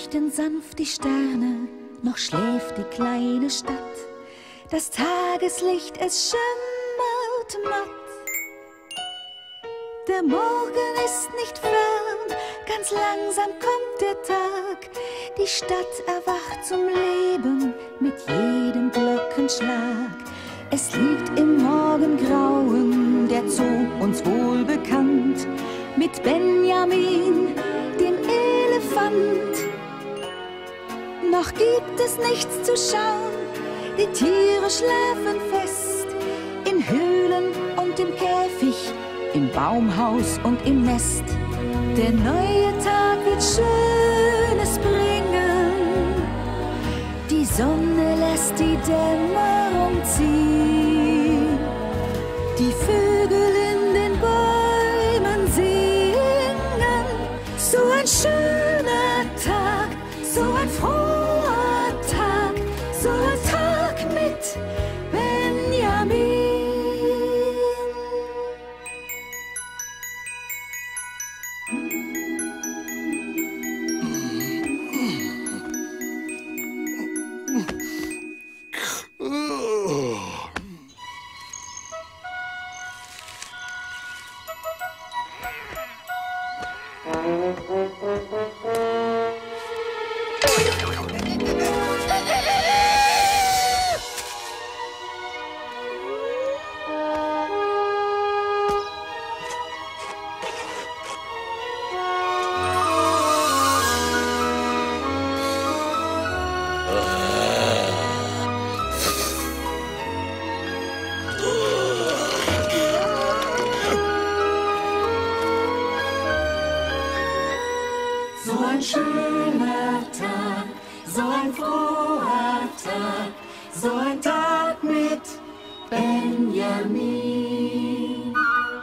leuchten sanft die Sterne, noch schläft die kleine Stadt. Das Tageslicht, es schimmert matt. Der Morgen ist nicht fern, ganz langsam kommt der Tag. Die Stadt erwacht zum Leben mit jedem Glockenschlag. Es liegt im Morgengrauen der Zoo uns wohlbekannt, mit Benjamin, dem Elefant. Noch gibt es nichts zu schauen, die Tiere schlafen fest, in Höhlen und im Käfig, im Baumhaus und im Nest. Der neue Tag wird Schönes bringen, die Sonne lässt die Dämmerung ziehen, die Vögel in den Bäumen singen. So ein schöner Tag, so ein froher Tag, so ein Tag mit Benjamin. So ein schöner Tag, so ein froher Tag, so ein Tag mit Benjamin.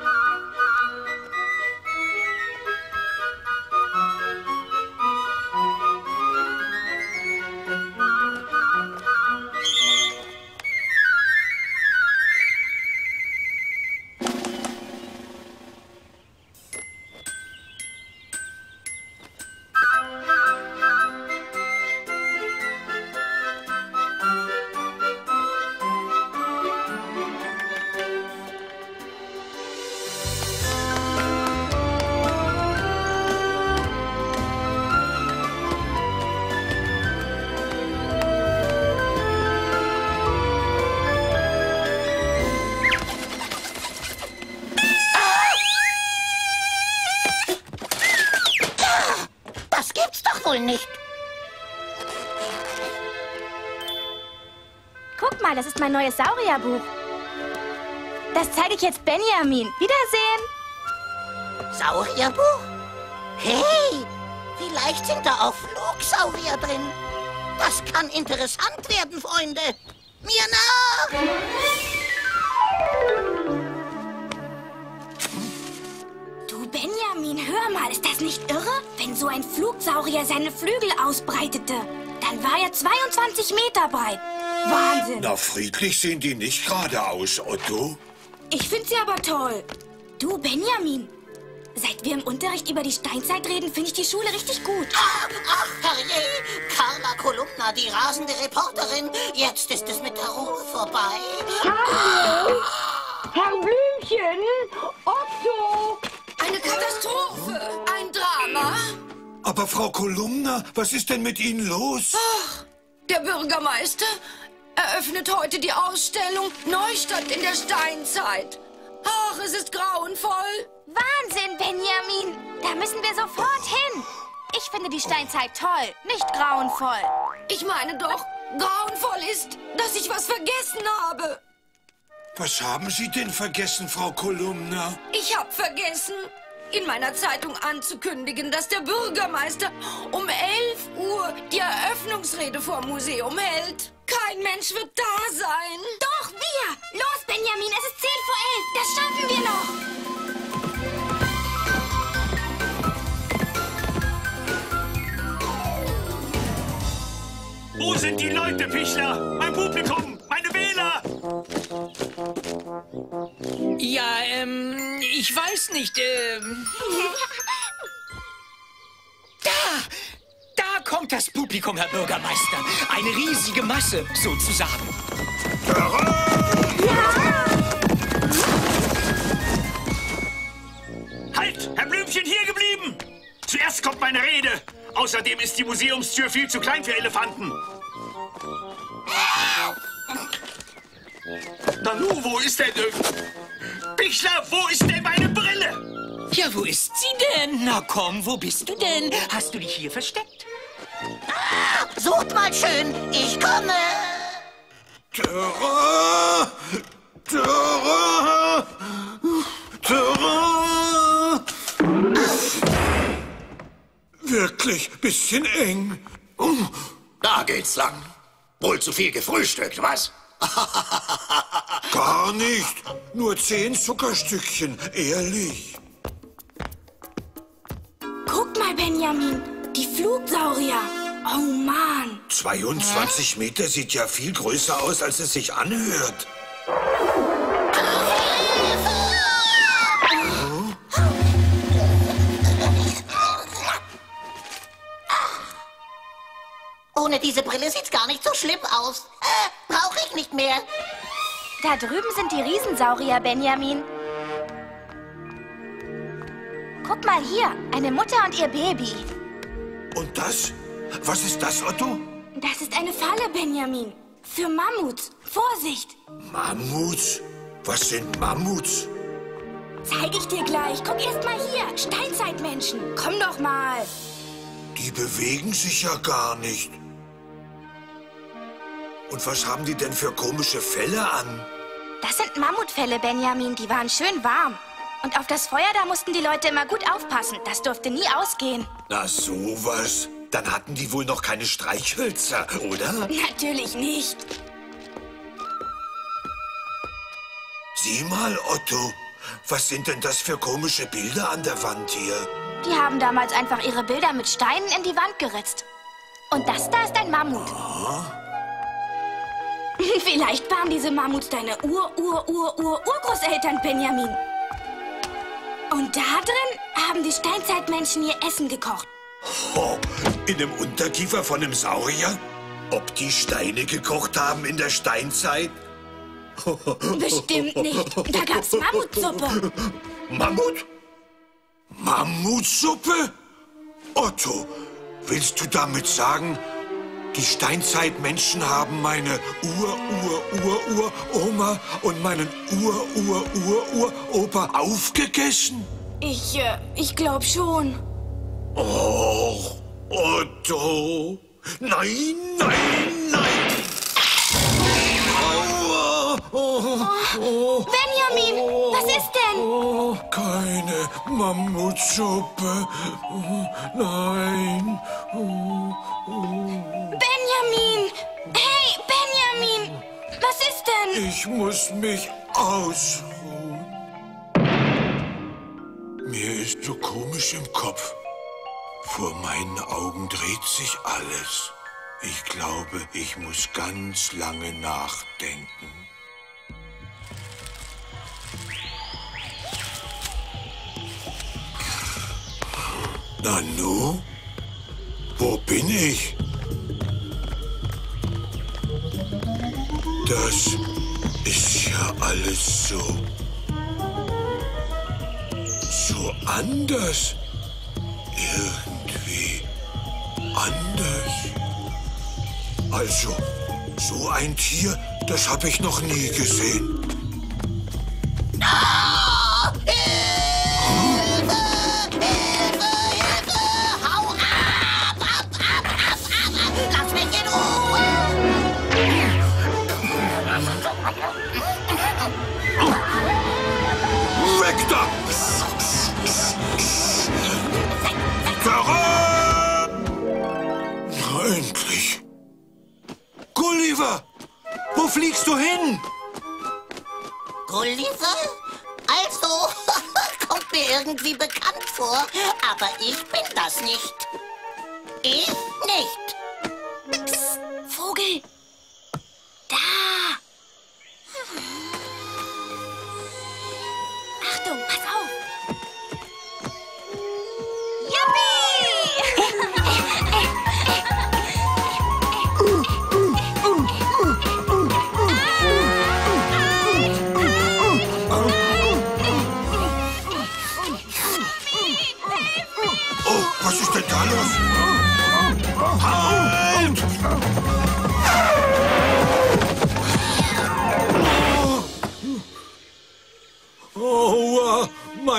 Das gibt's doch wohl nicht. Guck mal, das ist mein neues Saurierbuch. Das zeige ich jetzt Benjamin. Wiedersehen. Saurierbuch? Hey, vielleicht sind da auch Flugsaurier drin. Das kann interessant werden, Freunde. Mir nach! Du, Benjamin, hör mal, ist das nicht irre? Wenn so ein Flugsaurier seine Flügel ausbreitete, dann war er 22 Meter breit. Wahnsinn. Na, friedlich sehen die nicht gerade aus, Otto. Ich finde sie aber toll. Du, Benjamin, seit wir im Unterricht über die Steinzeit reden, finde ich die Schule richtig gut. Ach, herrje, Carla Kolumna, die rasende Reporterin. Jetzt ist es mit der Ruhe vorbei. Hallo, Herr Blümchen, Otto. Eine Katastrophe, ein Drama. Aber Frau Kolumna, was ist denn mit Ihnen los? Ach, der Bürgermeister eröffnet heute die Ausstellung Neustadt in der Steinzeit. Ach, es ist grauenvoll. Wahnsinn, Benjamin. Da müssen wir sofort hin. Ich finde die Steinzeit toll, nicht grauenvoll. Ich meine doch, grauenvoll ist, dass ich was vergessen habe. Was haben Sie denn vergessen, Frau Kolumna? Ich habe vergessen, in meiner Zeitung anzukündigen, dass der Bürgermeister um 11 Uhr die Eröffnungsrede vor Museum hält. Kein Mensch wird da sein. Doch, wir. Los, Benjamin, es ist 10 vor 11. Das schaffen wir noch. Wo sind die Leute, Pichler? Mein Publikum, meine Wähler! Ja, ich weiß nicht, Da kommt kommt das Publikum, Herr Bürgermeister. Eine riesige Masse, sozusagen. Halt! Herr Blümchen, hier geblieben! Zuerst kommt meine Rede. Außerdem ist die Museumstür viel zu klein für Elefanten. Nanu, wo ist denn... Pichler, wo ist denn meine Brille? Ja, wo ist sie denn? Na komm, wo bist du denn? Hast du dich hier versteckt? Sucht mal schön, ich komme. Terror! Terror! Terror! Wirklich bisschen eng. Da geht's lang. Wohl zu viel gefrühstückt, was? Gar nicht. Nur 10 Zuckerstückchen, ehrlich. Guck mal, Benjamin. Die Flugsaurier. Oh, Mann. 22 Meter sieht ja viel größer aus, als es sich anhört. Ohne diese Brille sieht's gar nicht so schlimm aus. Brauche ich nicht mehr. Da drüben sind die Riesensaurier, Benjamin. Guck mal hier, eine Mutter und ihr Baby. Und das? Was ist das, Otto? Das ist eine Falle, Benjamin. Für Mammuts. Vorsicht! Mammuts? Was sind Mammuts? Zeig ich dir gleich. Guck erst mal hier. Steinzeitmenschen. Komm doch mal. Die bewegen sich ja gar nicht. Und was haben die denn für komische Felle an? Das sind Mammutfelle, Benjamin. Die waren schön warm. Und auf das Feuer, da mussten die Leute immer gut aufpassen. Das durfte nie ausgehen. Na sowas. Dann hatten die wohl noch keine Streichhölzer, oder? Natürlich nicht. Sieh mal, Otto. Was sind denn das für komische Bilder an der Wand hier? Die haben damals einfach ihre Bilder mit Steinen in die Wand geritzt. Und das da ist ein Mammut. Oh. Vielleicht waren diese Mammuts deine Urgroßeltern, Benjamin. Und da drin haben die Steinzeitmenschen ihr Essen gekocht. Oh, in dem Unterkiefer von einem Saurier? Ob die Steine gekocht haben in der Steinzeit? Bestimmt nicht. Da gab's Mammutsuppe. Mammut? Mammutsuppe? Otto, willst du damit sagen, die Steinzeitmenschen haben meine Uroma und meinen Uropa aufgegessen? Ich glaub schon. Och, Otto. Nein, nein, nein. Aua. Benjamin, was ist denn? Oh, keine Mammutsuppe. Nein. Benjamin! Hey, Benjamin! Was ist denn? Ich muss mich ausruhen. Mir ist so komisch im Kopf. Vor meinen Augen dreht sich alles. Ich glaube, ich muss ganz lange nachdenken. Nanu? Wo bin ich? Das ist ja alles so anders. Irgendwie anders. Also, so ein Tier, das habe ich noch nie gesehen. Ah! Hilfe! Hilfe! Hilfe! Hau ab! Ab! Lass mich in Ruhe! Weg da! Endlich! Gulliver! Wo fliegst du hin? Gulliver? Also, kommt mir irgendwie bekannt vor, aber ich bin das nicht. Ich nicht. Psst, Vogel! Da! Achtung, pass auf! Yippie!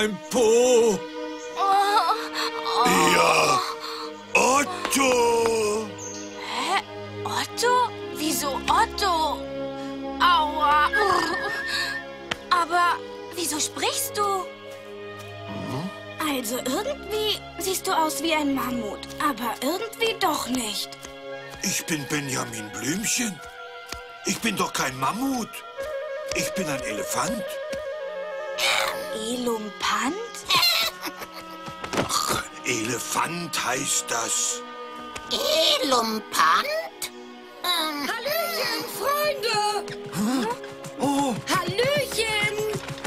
mein Po. Ja, Otto. Hä? Otto? Wieso Otto? Aua. Aber wieso sprichst du? Also irgendwie siehst du aus wie ein Mammut, aber irgendwie doch nicht. Ich bin Benjamin Blümchen. Ich bin doch kein Mammut. Ich bin ein Elefant. Elumpant? Elefant heißt das. Elumpant? Hallöchen, Freunde! Oh, Hallöchen!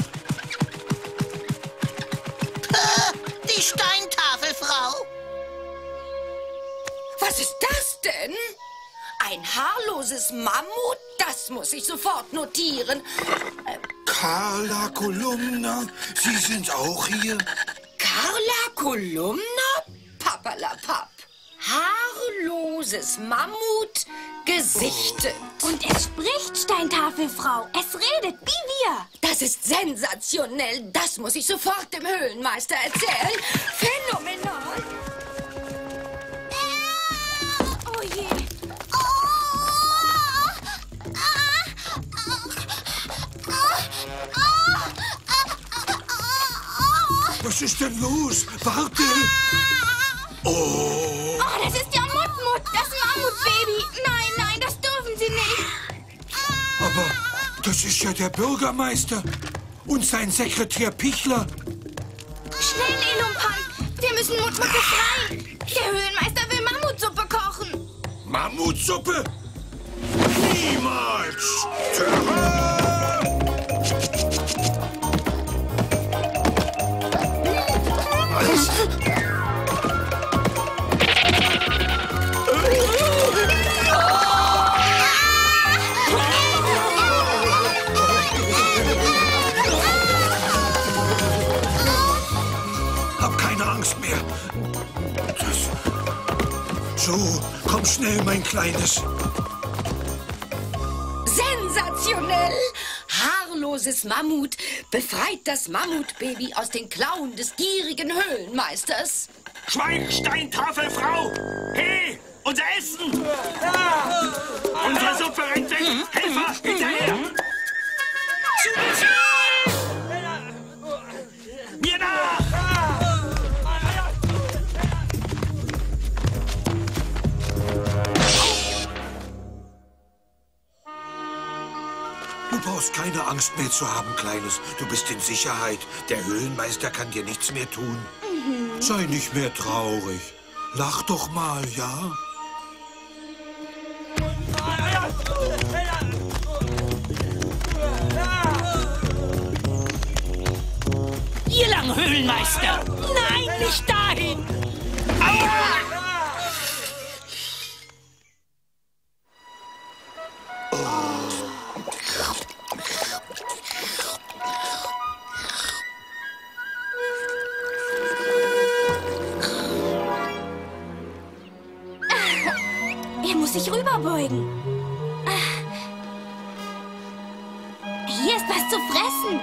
Die Steintafelfrau. Was ist das denn? Ein haarloses Mammut? Das muss ich sofort notieren. Carla Kolumna, Sie sind auch hier? Carla Kolumna? Papperlapapp. Haarloses Mammut, gesichtet. Und es spricht, Steintafelfrau. Es redet wie wir. Das ist sensationell. Das muss ich sofort dem Höhlenmeister erzählen. Phänomenal. Oh je. Was ist denn los? Warte! Oh! Oh, das ist ja Mutmut, das Mammutbaby. Nein, nein, das dürfen Sie nicht. Aber das ist ja der Bürgermeister und sein Sekretär Pichler. Schnell, Elumpant. Wir müssen Mutmut befreien. Der Höhlenmeister will Mammutsuppe kochen. Mammutsuppe? Niemals! Terror! Hab keine Angst mehr. So, komm schnell, mein Kleines. Sensationell! Haarloses Mammut befreit das Mammutbaby aus den Klauen des gierigen Höhlenmeisters. Schweinsteintafelfrau! Hey, unser Essen! Unsere Suppe rennt weg! Helfer, hinterher! Zu Befehl! Mir nach! Du brauchst keine Angst mehr zu haben, Kleines. Du bist in Sicherheit. Der Höhlenmeister kann dir nichts mehr tun. Sei nicht mehr traurig. Lach doch mal, ja? Hier lang, Höhlenmeister! Nein, nicht dahin! Aua! Er muss sich rüberbeugen. Hier ist was zu fressen.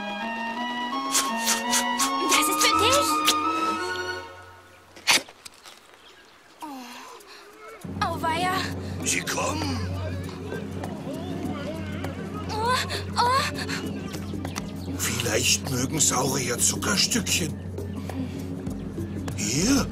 Das ist für dich. Oh, auweia. Sie kommen. Oh, oh. Vielleicht mögen Saurier Zuckerstückchen. Hier?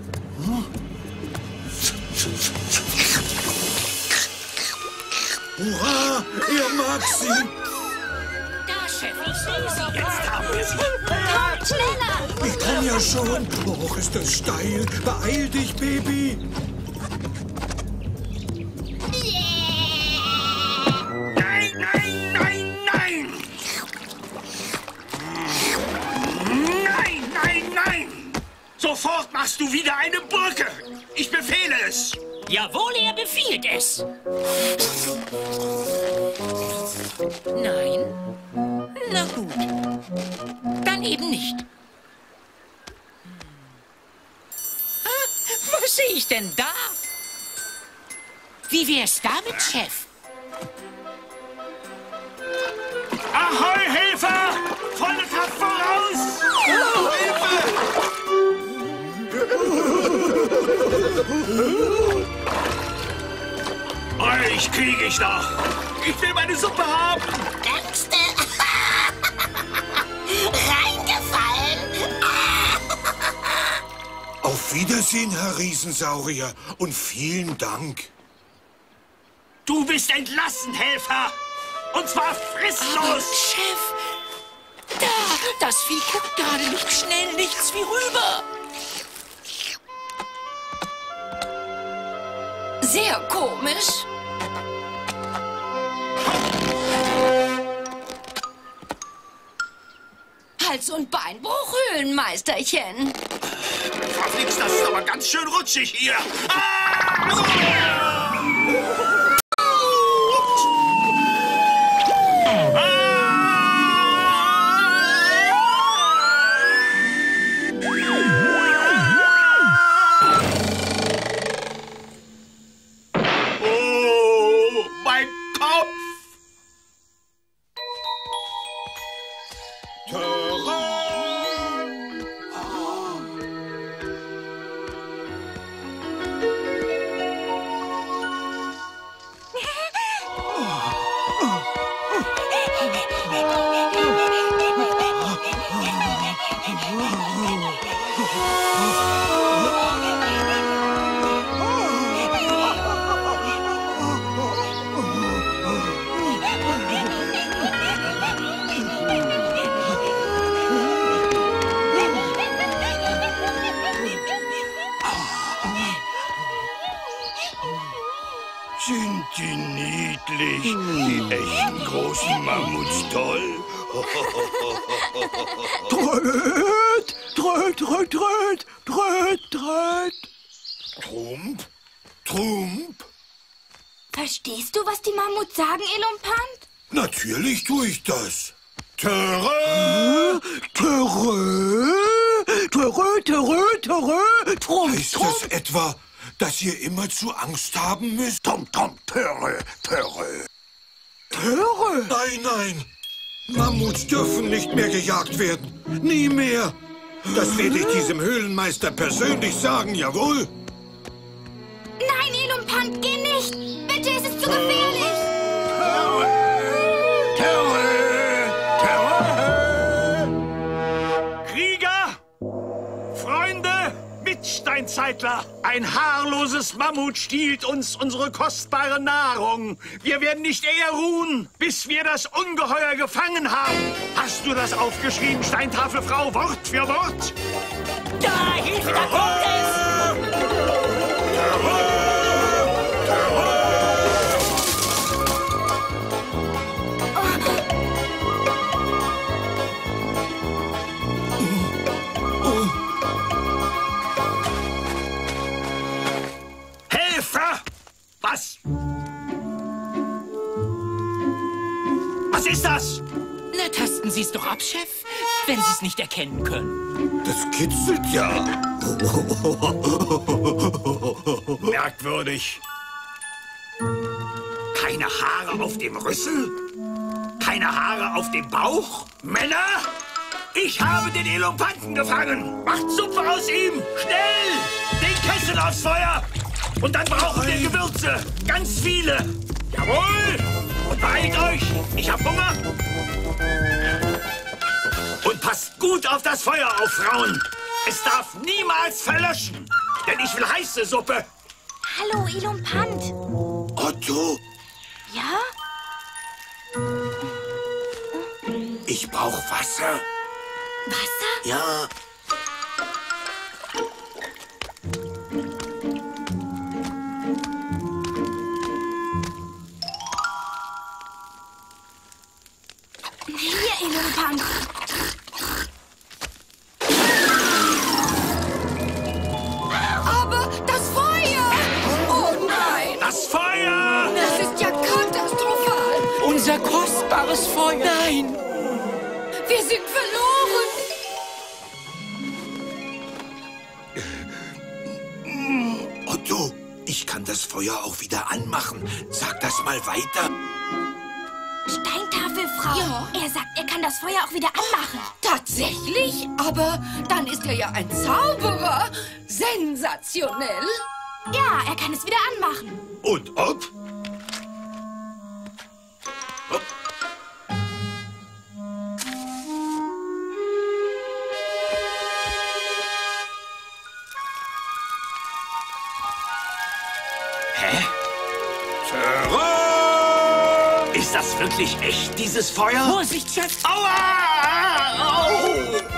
Hurra! Er mag sie! Da, Chef, ich sehe sie. Jetzt haben wir sie. Kommt schneller. Ich komm ja schon. Och, ist das steil. Beeil dich, Baby. Nein, nein, nein, nein! Nein, nein, nein! Sofort machst du wieder eine Brücke! Ich befehle es! Jawohl, er befiehlt es. Nein? Na gut. Dann eben nicht. Was sehe ich denn da? Wie wär's damit, Chef? Ahoi, Helfer! Volle Kraft voraus! Euch kriege ich noch. Ich will meine Suppe haben. Denkste? Reingefallen? Auf Wiedersehen, Herr Riesensaurier. Und vielen Dank. Du bist entlassen, Helfer. Und zwar fristlos. Aber, Chef, das Vieh guckt gerade nicht schnell nichts wie rüber. Sehr komisch. Hals- und Beinbruch, Höhlenmeisterchen. Verflixt, das ist aber ganz schön rutschig hier. Oh, mein Kopf. Sind die niedlich, die echten großen Mammuts toll? Tröd, tröd, tröd, tröd, tröd, tröd. Trump, Trump. Verstehst du, was die Mammuts sagen, Elumpant? Natürlich tue ich das. Törö, Törö, Törö, Törö, Törö, Trump. Heißt das etwa, dass ihr immer zu Angst haben müsst? Tom, Tom, Törö, Törö. Törö? Nein, nein. Mammuts dürfen nicht mehr gejagt werden. Nie mehr. Das werde ich diesem Höhlenmeister persönlich sagen, jawohl. Nein, Elumpant, geh nicht! Bitte, es ist zu gefährlich! Krieger, Freunde, Mitsteinzeitler, ein haarloses Mammut stiehlt uns unsere kostbare Nahrung. Wir werden nicht eher ruhen, bis wir das Ungeheuer gefangen haben. Hast du das aufgeschrieben, Steintafelfrau, Wort für Wort? Da, Hilfe, da kommt es! Helfer! Was? Was ist das? Na, tasten Sie es doch ab, Chef, wenn Sie es nicht erkennen können. Das kitzelt ja. Merkwürdig. Keine Haare auf dem Rüssel? Keine Haare auf dem Bauch? Männer, ich habe den Elumpanten gefangen. Macht Suppe aus ihm. Schnell! Den Kessel aufs Feuer. Und dann brauchen wir Gewürze. Ganz viele. Jawohl! Und beeilt euch. Ich hab Hunger. Und passt gut auf das Feuer auf, Frauen. Es darf niemals verlöschen. Denn ich will heiße Suppe. Hallo, Elumpant. Otto, Ja? ich brauch Wasser. Wasser? Ja. Hier, Elumpant. Aber das Feuer! Oh nein! Das Feuer! Das ist ja katastrophal! Unser kostbares Feuer. Nein! Wir sind verloren! Otto, ich kann das Feuer auch wieder anmachen. Sag das mal weiter. Steintafelfrau. Ja? Er sagt, er kann das Feuer auch wieder anmachen. Tatsächlich? Aber dann ist er ja ein Zauberer. Sensationell. Ja, er kann es wieder anmachen. Und ob? Hä? Ist das wirklich echt, dieses Feuer? Vorsicht, Chef! Aua! Au!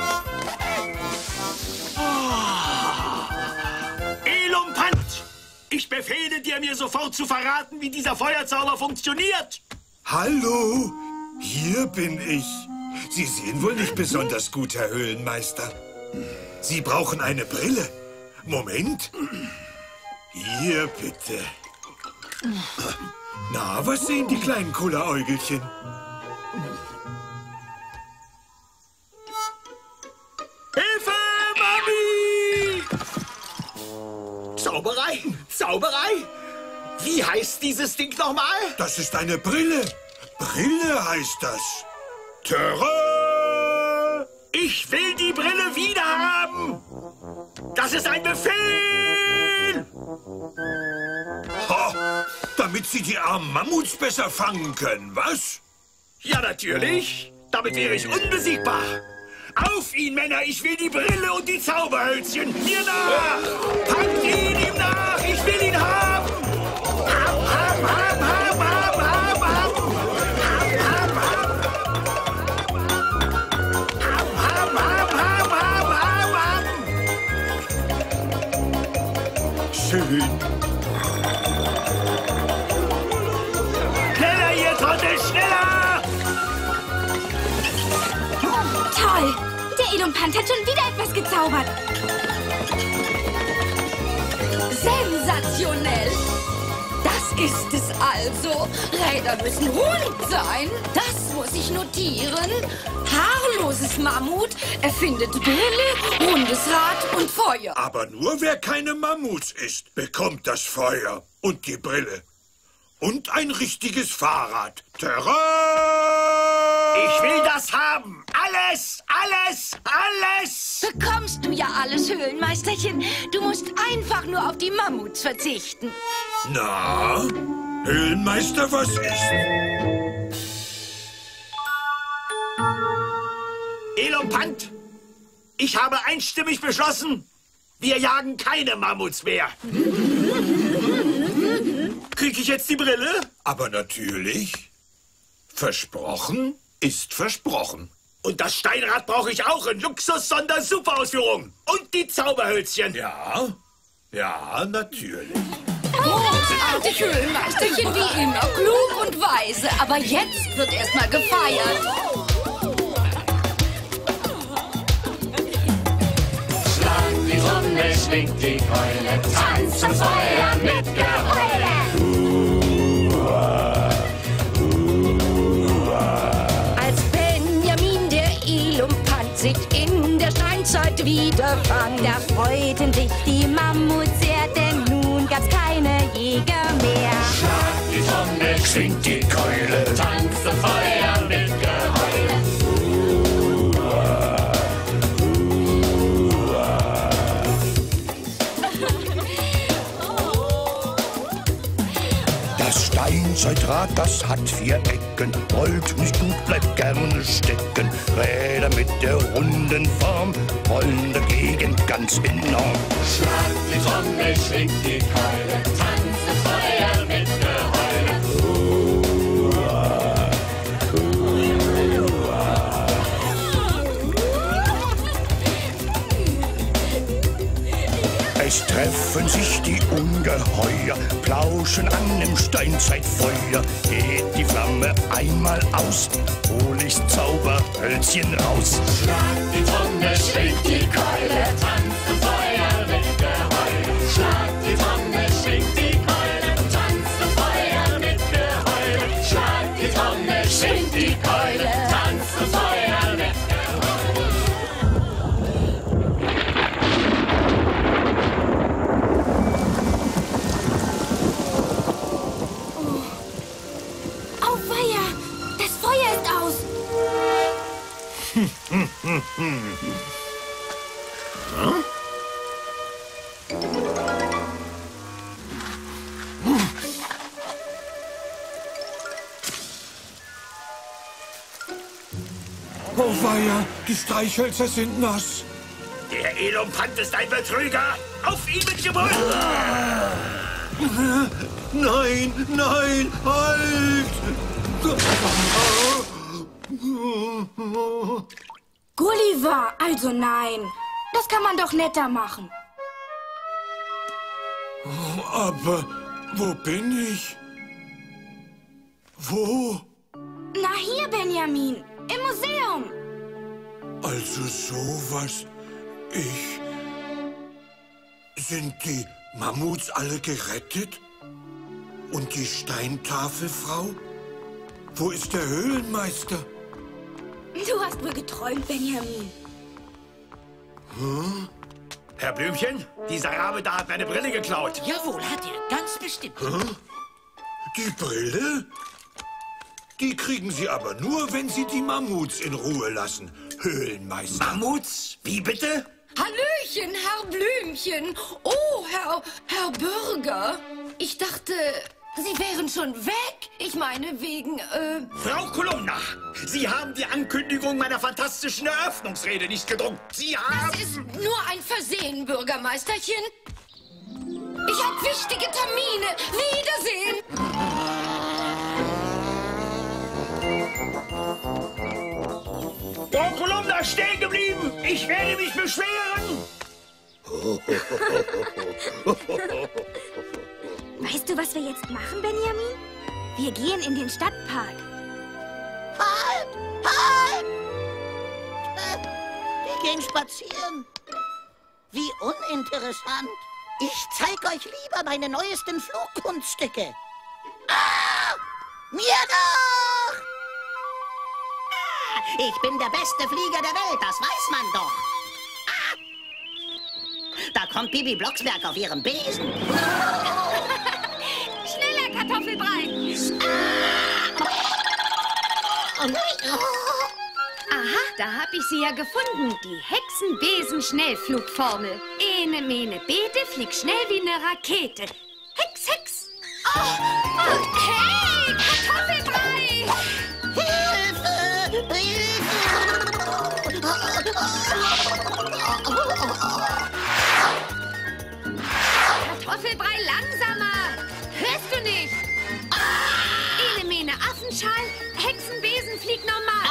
Elumpant! Ich befehle dir, mir sofort zu verraten, wie dieser Feuerzauber funktioniert. Hallo, hier bin ich. Sie sehen wohl nicht besonders gut, Herr Höhlenmeister. Sie brauchen eine Brille. Moment. Hier, bitte. Na, was sehen die kleinen Kulleräugelchen? Hilfe, Mami! Zauberei! Zauberei! Wie heißt dieses Ding nochmal? Das ist eine Brille. Brille heißt das. Terror! Ich will die Brille wieder haben! Das ist ein Befehl! Ha, damit Sie die armen Mammuts besser fangen können, was? Ja, natürlich. Damit wäre ich unbesiegbar. Auf ihn, Männer! Ich will die Brille und die Zauberhölzchen! Mir nach! Packt ihn ihm nach! Ich will ihn haben! Haben, haben, haben, haben, haben, haben, haben! Haben, haben, haben! Haben, haben, haben, haben, haben, haben! Schön. Schneller, ihr Trottel, schneller! Toll! Der Elumpant hat schon wieder etwas gezaubert. Sensationell! Das ist es also. Räder müssen rund sein. Das muss ich notieren. Haarloses Mammut erfindet Brille, rundes Rad und Feuer. Aber nur wer keine Mammuts ist, bekommt das Feuer und die Brille. Und ein richtiges Fahrrad. Terror! Ich will das haben! Alles! Alles! Alles! Bekommst du ja alles, Höhlenmeisterchen. Du musst einfach nur auf die Mammuts verzichten. Na, Höhlenmeister, was ist? Elumpant! Ich habe einstimmig beschlossen, wir jagen keine Mammuts mehr. Krieg ich jetzt die Brille? Aber natürlich. Versprochen ist versprochen. Und das Steinrad brauche ich auch in Luxus-Sonder-Superausführung. Und die Zauberhölzchen. Ja, ja, natürlich. Großartig, Höhlenmeisterchen, wie immer. Klug und weise. Aber jetzt wird erstmal gefeiert. Schlag die Trommel, schwingt die Keule, tanzt am Feuer mit Geheule. Als Benjamin der Elumpant sich in der Steinzeit wiederfand, da freuten sich die Mammuts sehr, denn nun gab's keine Jäger mehr. Schlag die Trommel, schwingt die Keule, tanzt am Feuer mit Geheule. Das Steinzeitrad, das hat 4 Ecken, rollt nicht gut, bleibt gerne stecken. Räder mit der runden Form rollen dagegen ganz enorm. Schlag die Trommel, schwingt die Keule, tanzt am Feuer mit Geheule. Es treffen sich die Ungeheuer, plauschen an dem Steinzeitfeuer. Geht die Flamme einmal aus, hol ich's Zauberhölzchen raus. Schlag die Trommel, schwingt die Keule, tanzt am Feuer mit Geheule. Schlag die Trommel, schwingt die Keule, tanzt am Feuer mit Geheule. Schlag die Trommel, schwingt die Keule, tanzt am Feuer mit Geheule. Auweia! Das Feuer ist aus! Oh weia, die Streichhölzer sind nass. Der Elumpant ist ein Betrüger. Auf ihn mit Geburt! Nein, nein, halt! Gulliver, also nein. Das kann man doch netter machen. Aber wo bin ich? Wo? Na hier, Benjamin, im Museum. Also sowas. Sind die Mammuts alle gerettet? Und die Steintafelfrau? Wo ist der Höhlenmeister? Du hast wohl geträumt, Benjamin. Hm? Herr Blümchen, dieser Rabe da hat meine Brille geklaut. Jawohl, hat er. Ganz bestimmt. Hm? Die Brille? Die kriegen Sie aber nur, wenn Sie die Mammuts in Ruhe lassen, Höhlenmeister. Mammuts? Wie bitte? Hallöchen, Herr Blümchen. Oh, Herr Bürger. Ich dachte, Sie wären schon weg. Ich meine, wegen, Frau Kolumna, Sie haben die Ankündigung meiner fantastischen Eröffnungsrede nicht gedruckt. Sie haben... Das ist nur ein Versehen, Bürgermeisterchen. Ich habe wichtige Termine. Wiedersehen. Frau Kolumna, stehen geblieben! Ich werde mich beschweren! Weißt du, was wir jetzt machen, Benjamin? Wir gehen in den Stadtpark. Halt! Halt! Wir gehen spazieren. Wie uninteressant. Ich zeig euch lieber meine neuesten Flugkunststücke. Ah! Mir doch! Ich bin der beste Flieger der Welt, das weiß man doch. Ah! Da kommt Bibi Blocksberg auf ihrem Besen. Schneller, Kartoffelbrei! Aha, da hab ich sie ja gefunden. Die Hexenbesen-Schnellflugformel. Ene, mene, bete, flieg schnell wie eine Rakete. Hex, Hex! Hey, Kartoffelbrei! Kartoffelbrei, langsamer! Hörst du nicht? Ene, mene, Affenschal, Hexenbesen, flieg normal.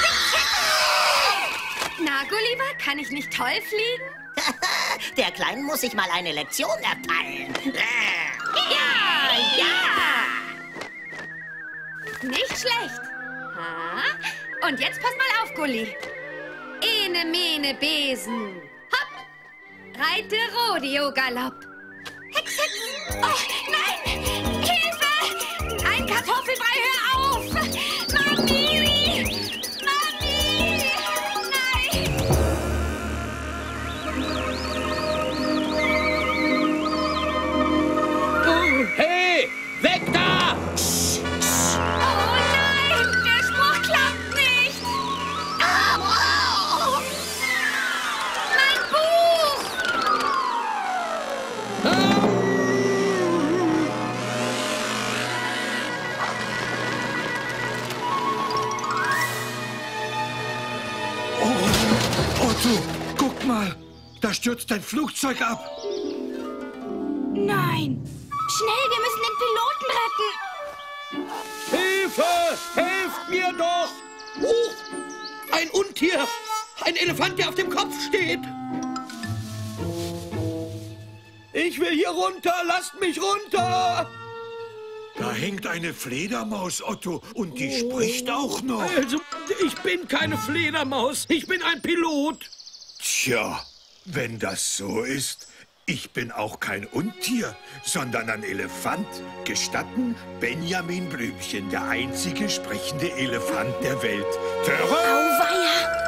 Na, Gulliver, kann ich nicht toll fliegen? Der Kleinen muss ich mal eine Lektion erteilen. Ja, ja! Nicht schlecht. Ha? Und jetzt pass mal auf, Gulli. Ene, mene, Besen. Hopp! Reite Rodeo-Galopp. Hex, Hex! Oh, nein! Hilfe! Ein Kartoffelbrei, hör auf! Mami! Mami! Nein! Hey! Weg da! Oh nein! Der Spruch klappt nicht! Mein Buch! Otto, guck mal. Da stürzt ein Flugzeug ab. Nein! Schnell, wir müssen den Piloten retten! Hilfe! Helft mir doch! Huch! Ein Untier! Ein Elefant, der auf dem Kopf steht! Ich will hier runter! Lasst mich runter! Da hängt eine Fledermaus, Otto, und die spricht auch noch. Also, ich bin keine Fledermaus. Ich bin ein Pilot. Tja, wenn das so ist, ich bin auch kein Untier, sondern ein Elefant. Gestatten, Benjamin Blümchen, der einzige sprechende Elefant der Welt. Auweia!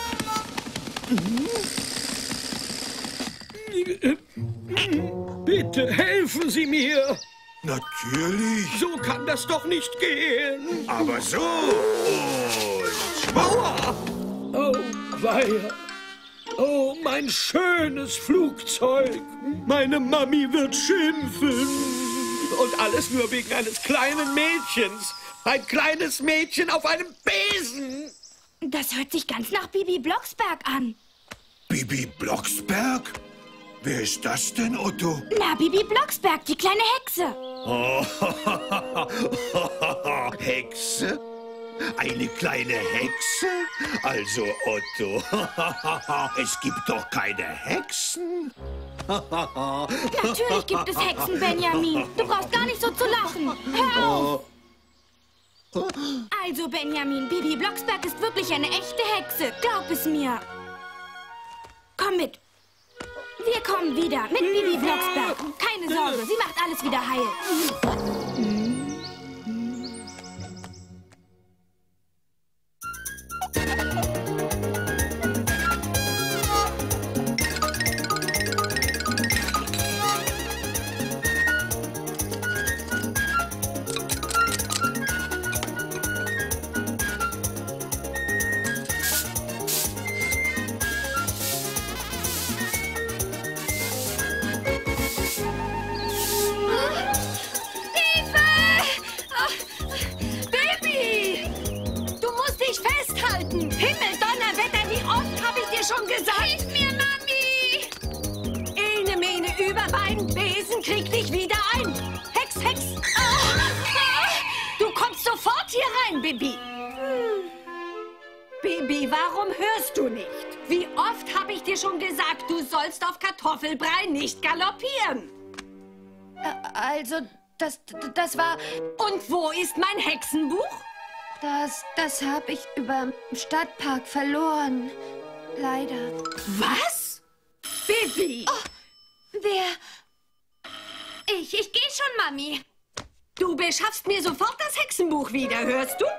Bitte helfen Sie mir. Natürlich. So kann das doch nicht gehen. Aber so und... Aua! Oh, weia. Oh, mein schönes Flugzeug. Meine Mami wird schimpfen. Und alles nur wegen eines kleinen Mädchens. Ein kleines Mädchen auf einem Besen. Das hört sich ganz nach Bibi Blocksberg an. Bibi Blocksberg? Wer ist das denn, Otto? Na, Bibi Blocksberg, die kleine Hexe. Oh, Hexe? Eine kleine Hexe? Also, Otto, es gibt doch keine Hexen. Natürlich gibt es Hexen, Benjamin. Du brauchst gar nicht so zu lachen. Hör auf. Also, Benjamin, Bibi Blocksberg ist wirklich eine echte Hexe. Glaub es mir. Komm mit. Wir kommen wieder mit Bibi Blocksberg. Keine Sorge, sie macht alles wieder heil. Schon gesagt. Hilf mir, Mami! Ene, Mene, Überbein, Besen, krieg dich wieder ein. Hex, Hex. Du kommst sofort hier rein, Bibi. Bibi, warum hörst du nicht? Wie oft habe ich dir schon gesagt, du sollst auf Kartoffelbrei nicht galoppieren? Also, das war... Und wo ist mein Hexenbuch? Das habe ich überm Stadtpark verloren. Leider. Was? Bibi! Oh, Ich gehe schon, Mami. Du beschaffst mir sofort das Hexenbuch wieder, hörst du?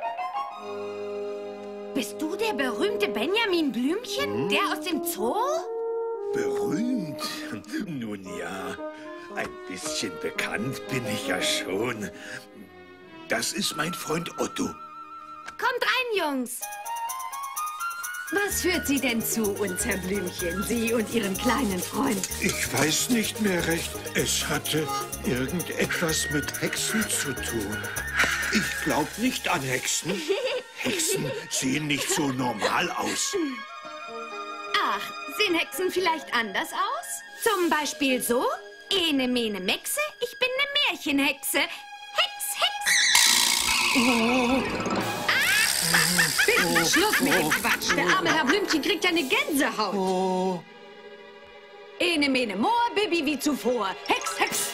Bist du der berühmte Benjamin Blümchen, der aus dem Zoo? Berühmt? Nun ja, ein bisschen bekannt bin ich ja schon. Das ist mein Freund Otto. Kommt rein, Jungs. Was führt Sie denn zu uns, Herr Blümchen, Sie und Ihren kleinen Freund? Ich weiß nicht mehr recht. Es hatte irgendetwas mit Hexen zu tun. Ich glaube nicht an Hexen. Hexen sehen nicht so normal aus. Ach, sehen Hexen vielleicht anders aus? Zum Beispiel so? Ene, Mene, Mexe, ich bin eine Märchenhexe. Hex, Hex! Oh. Bitte, Schluss mit dem Quatsch. Der arme Herr Blümchen kriegt ja eine Gänsehaut. Oh. Ene, Mene, Moor, Bibi wie zuvor. Hex, Hex.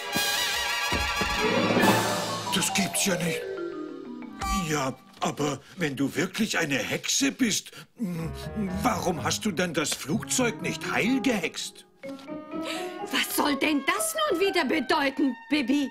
Das gibt's ja nicht. Ja, aber wenn du wirklich eine Hexe bist, warum hast du dann das Flugzeug nicht heil gehext? Was soll denn das nun wieder bedeuten, Bibi?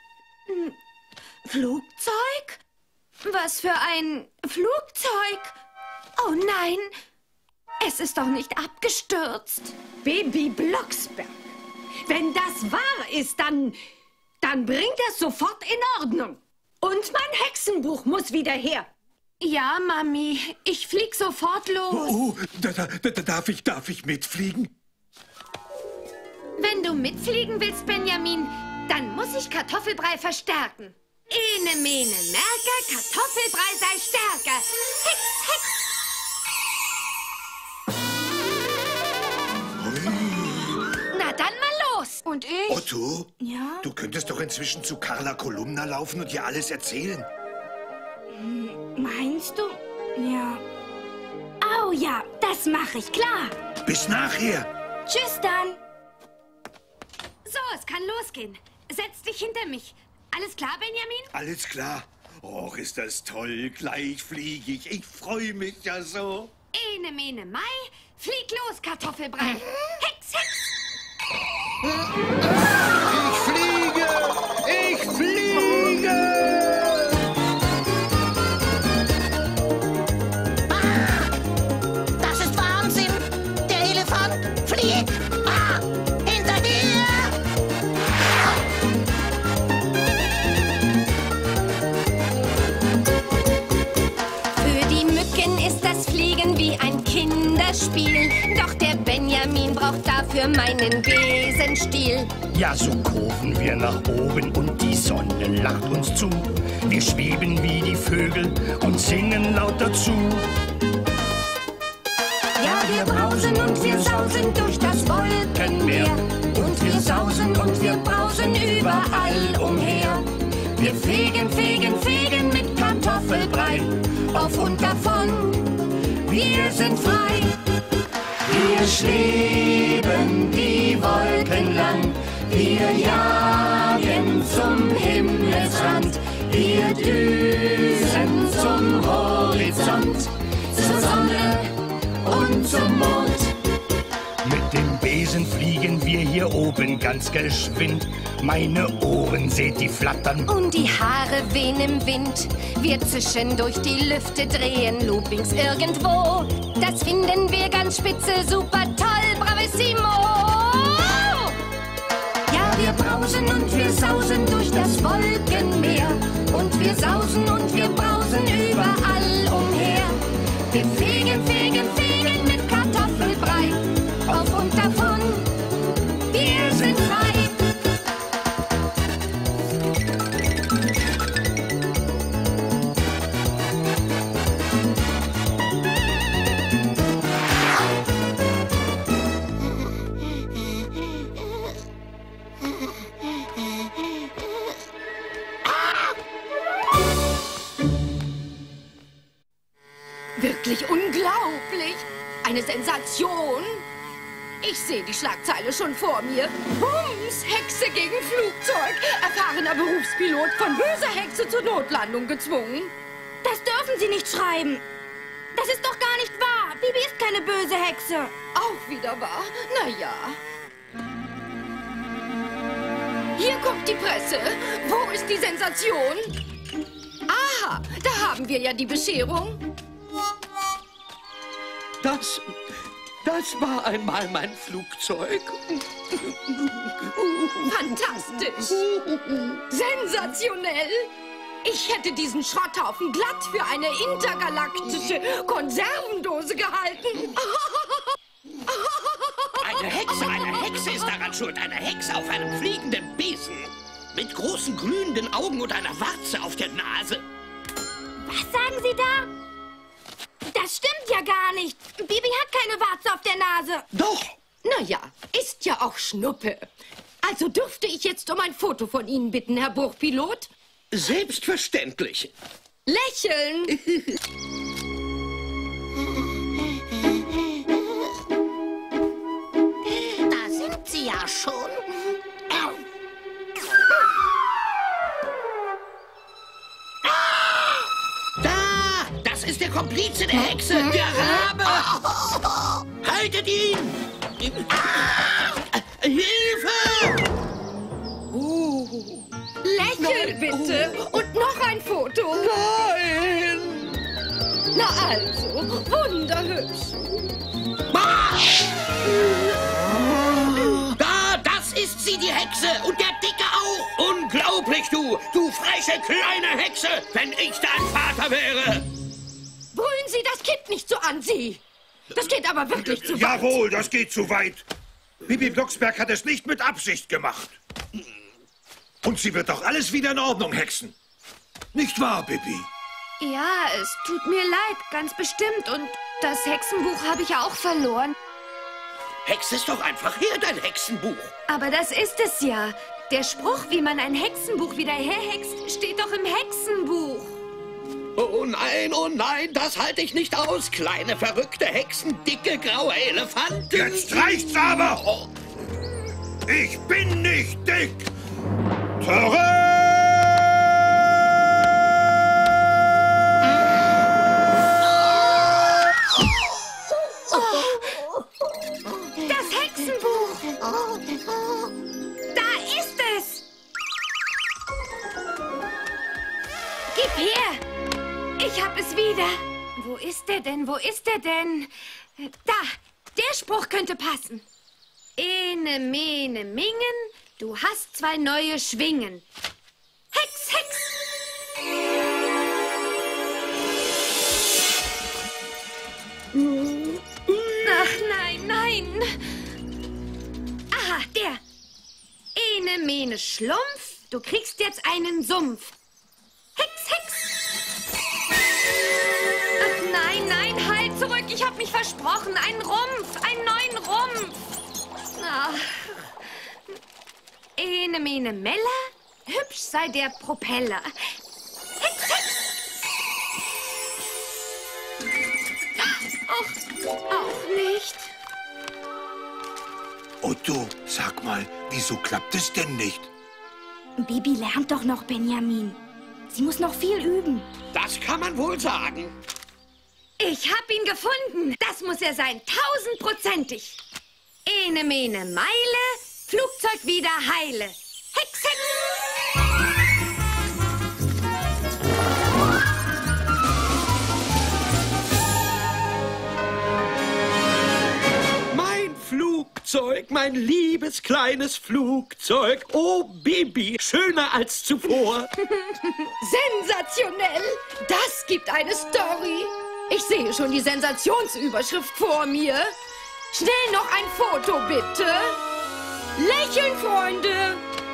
Flugzeug? Was für ein Flugzeug? Oh nein, es ist doch nicht abgestürzt. Bibi Blocksberg, wenn das wahr ist, dann bringt das sofort in Ordnung. Und mein Hexenbuch muss wieder her. Ja, Mami, ich flieg sofort los. Oh, darf ich mitfliegen? Wenn du mitfliegen willst, Benjamin, dann muss ich Kartoffelbrei verstärken. Ene, Mene, Merker, Kartoffelbrei sei stärker. Hex, Hex. Na dann mal los. Und ich? Otto? Ja? Du könntest doch inzwischen zu Carla Kolumna laufen und ihr alles erzählen. Meinst du? Ja. Oh ja, das mache ich, klar. Bis nachher. Tschüss dann. So, es kann losgehen. Setz dich hinter mich. Alles klar, Benjamin? Alles klar. Och, ist das toll. Gleich fliege ich. Ich freue mich ja so. Ene, Mene, Mai. Flieg los, Kartoffelbrei. Hex, Hex. Ich fliege! Ich fliege! Das ist Wahnsinn! Der Elefant fliegt! Hinterher! Für die Mücken ist das Fliegen wie ein Kinderspiel. Doch der Benjamin braucht dafür meinen Besenstiel. Ja, so kurven wir nach oben und die Sonne lacht uns zu. Wir schweben wie die Vögel und singen laut dazu. brausen und wir sausen durch das Wolkenmeer. Und wir sausen und wir brausen überall umher. Wir fegen, fegen, fegen mit Kartoffelbrei auf und davon. Wir sind frei. Wir schweben die Wolken lang. Wir jagen zum Himmelsrand. Wir düsen zum Horizont, zur Sonne und zum Mond. Mit dem Besen fliegen wir hier oben ganz geschwind. Meine Ohren seht die flattern. Und die Haare wehen im Wind. Wir zischen durch die Lüfte, drehen Loopings irgendwo. Das finden wir ganz spitze, super toll, bravissimo. Ja, wir brausen und wir sausen durch das Wolkenmeer. Und wir sausen und wir brausen überall umher. Wir fegen, fegen, fegen mit Kartoffelbrei auf und davon. Wir sind frei. Wirklich unglaublich. Eine Sensation. Ich sehe die Schlagzeile schon vor mir. Bums, Hexe gegen Flugzeug. Erfahrener Berufspilot von böser Hexe zur Notlandung gezwungen. Das dürfen Sie nicht schreiben. Das ist doch gar nicht wahr. Bibi ist keine böse Hexe. Auch wieder wahr? Na ja. Hier kommt die Presse. Wo ist die Sensation? Aha, da haben wir ja die Bescherung. Das war einmal mein Flugzeug. Fantastisch. Sensationell. Ich hätte diesen Schrotthaufen glatt für eine intergalaktische Konservendose gehalten. Eine Hexe ist daran schuld. Eine Hexe auf einem fliegenden Besen. Mit großen glühenden Augen und einer Warze auf der Nase. Was sagen Sie da? Das stimmt ja gar nicht. Bibi hat keine Warze auf der Nase. Doch. Na ja, ist ja auch Schnuppe. Also dürfte ich jetzt um ein Foto von Ihnen bitten, Herr Burgpilot? Selbstverständlich. Lächeln. Da sind Sie ja schon. Das ist der Komplize der Hexe, der Rabe! Haltet ihn! Hilfe! Lächeln bitte! Und noch ein Foto! Nein! Na also, wunderhübsch! Das ist sie, die Hexe! Und der Dicke auch! Unglaublich, du freche kleine Hexe! Wenn ich dein Vater wäre! Brüllen Sie das Kind nicht so an, Sie! Das geht aber wirklich zu weit. Jawohl, das geht zu weit. Bibi Blocksberg hat es nicht mit Absicht gemacht. Und sie wird doch alles wieder in Ordnung hexen. Nicht wahr, Bibi? Ja, es tut mir leid, ganz bestimmt. Und das Hexenbuch habe ich auch verloren. Hex es doch einfach her, dein Hexenbuch. Aber das ist es ja. Der Spruch, wie man ein Hexenbuch wieder herhext, steht doch im Hexenbuch. Oh nein, das halte ich nicht aus. Kleine, verrückte Hexen, dicke, graue Elefanten. Jetzt reicht's aber! Ich bin nicht dick! Das Hexenbuch! Da ist es! Gib her! Ich hab es wieder. Wo ist der denn? Wo ist der denn? Da, der Spruch könnte passen. Ene, mene, mingen, du hast zwei neue Schwingen. Hex, Hex! Ach, nein, nein. Aha, der. Ene, mene, Schlumpf, du kriegst jetzt einen Sumpf. Hex, Hex! Ach, nein, halt zurück, ich hab mich versprochen. Einen Rumpf, einen neuen Rumpf. Ach. Ene, mene, melle, hübsch sei der Propeller. Hex, hex. Och, auch nicht. Otto, sag mal, wieso klappt es denn nicht? Bibi lernt doch noch, Benjamin. Sie muss noch viel üben. Das kann man wohl sagen. Ich hab ihn gefunden. Das muss er sein, 1000%ig. Ene, mene, Meile, Flugzeug wieder heile. Hex, hex. Flugzeug, mein liebes kleines Flugzeug. Oh, Bibi, schöner als zuvor. Sensationell! Das gibt eine Story. Ich sehe schon die Sensationsüberschrift vor mir. Schnell noch ein Foto, bitte. Lächeln, Freunde.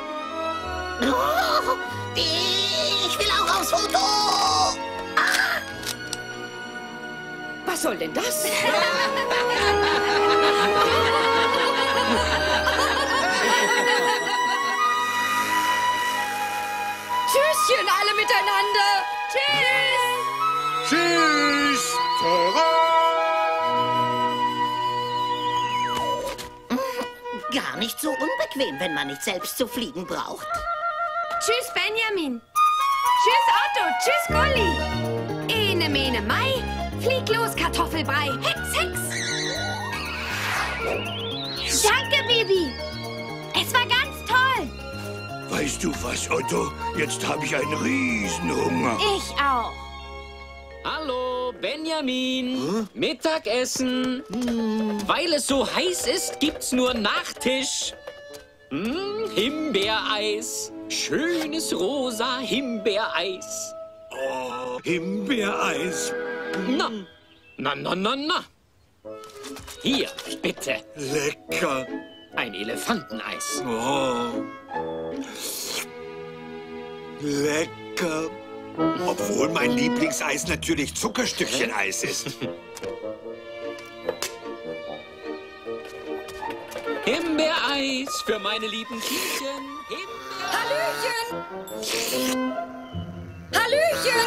Oh, ich will auch aufs Foto. Ah. Was soll denn das? Tschüsschen alle miteinander. Tschüss. Tschüss. Gar nicht so unbequem, wenn man nicht selbst zu fliegen braucht. Tschüss, Benjamin. Tschüss, Otto. Tschüss, Gulli. Ene, mene, Mai. Flieg los, Kartoffelbrei. Hex, hex. Danke, Bibi. Es war ganz toll. Weißt du was, Otto? Jetzt habe ich einen Riesenhunger. Ich auch. Hallo, Benjamin. Mittagessen. Weil es so heiß ist, gibt's nur Nachtisch. Himbeereis. Schönes rosa Himbeereis. Oh, Himbeereis. Na, na, na, na, na. Hier, bitte. Lecker. Ein Elefanteneis. Oh. Lecker. Obwohl mein Lieblingseis natürlich Zuckerstückchen-Eis ist. Himbeereis für meine lieben Kindchen. Hallöchen! Hallöchen!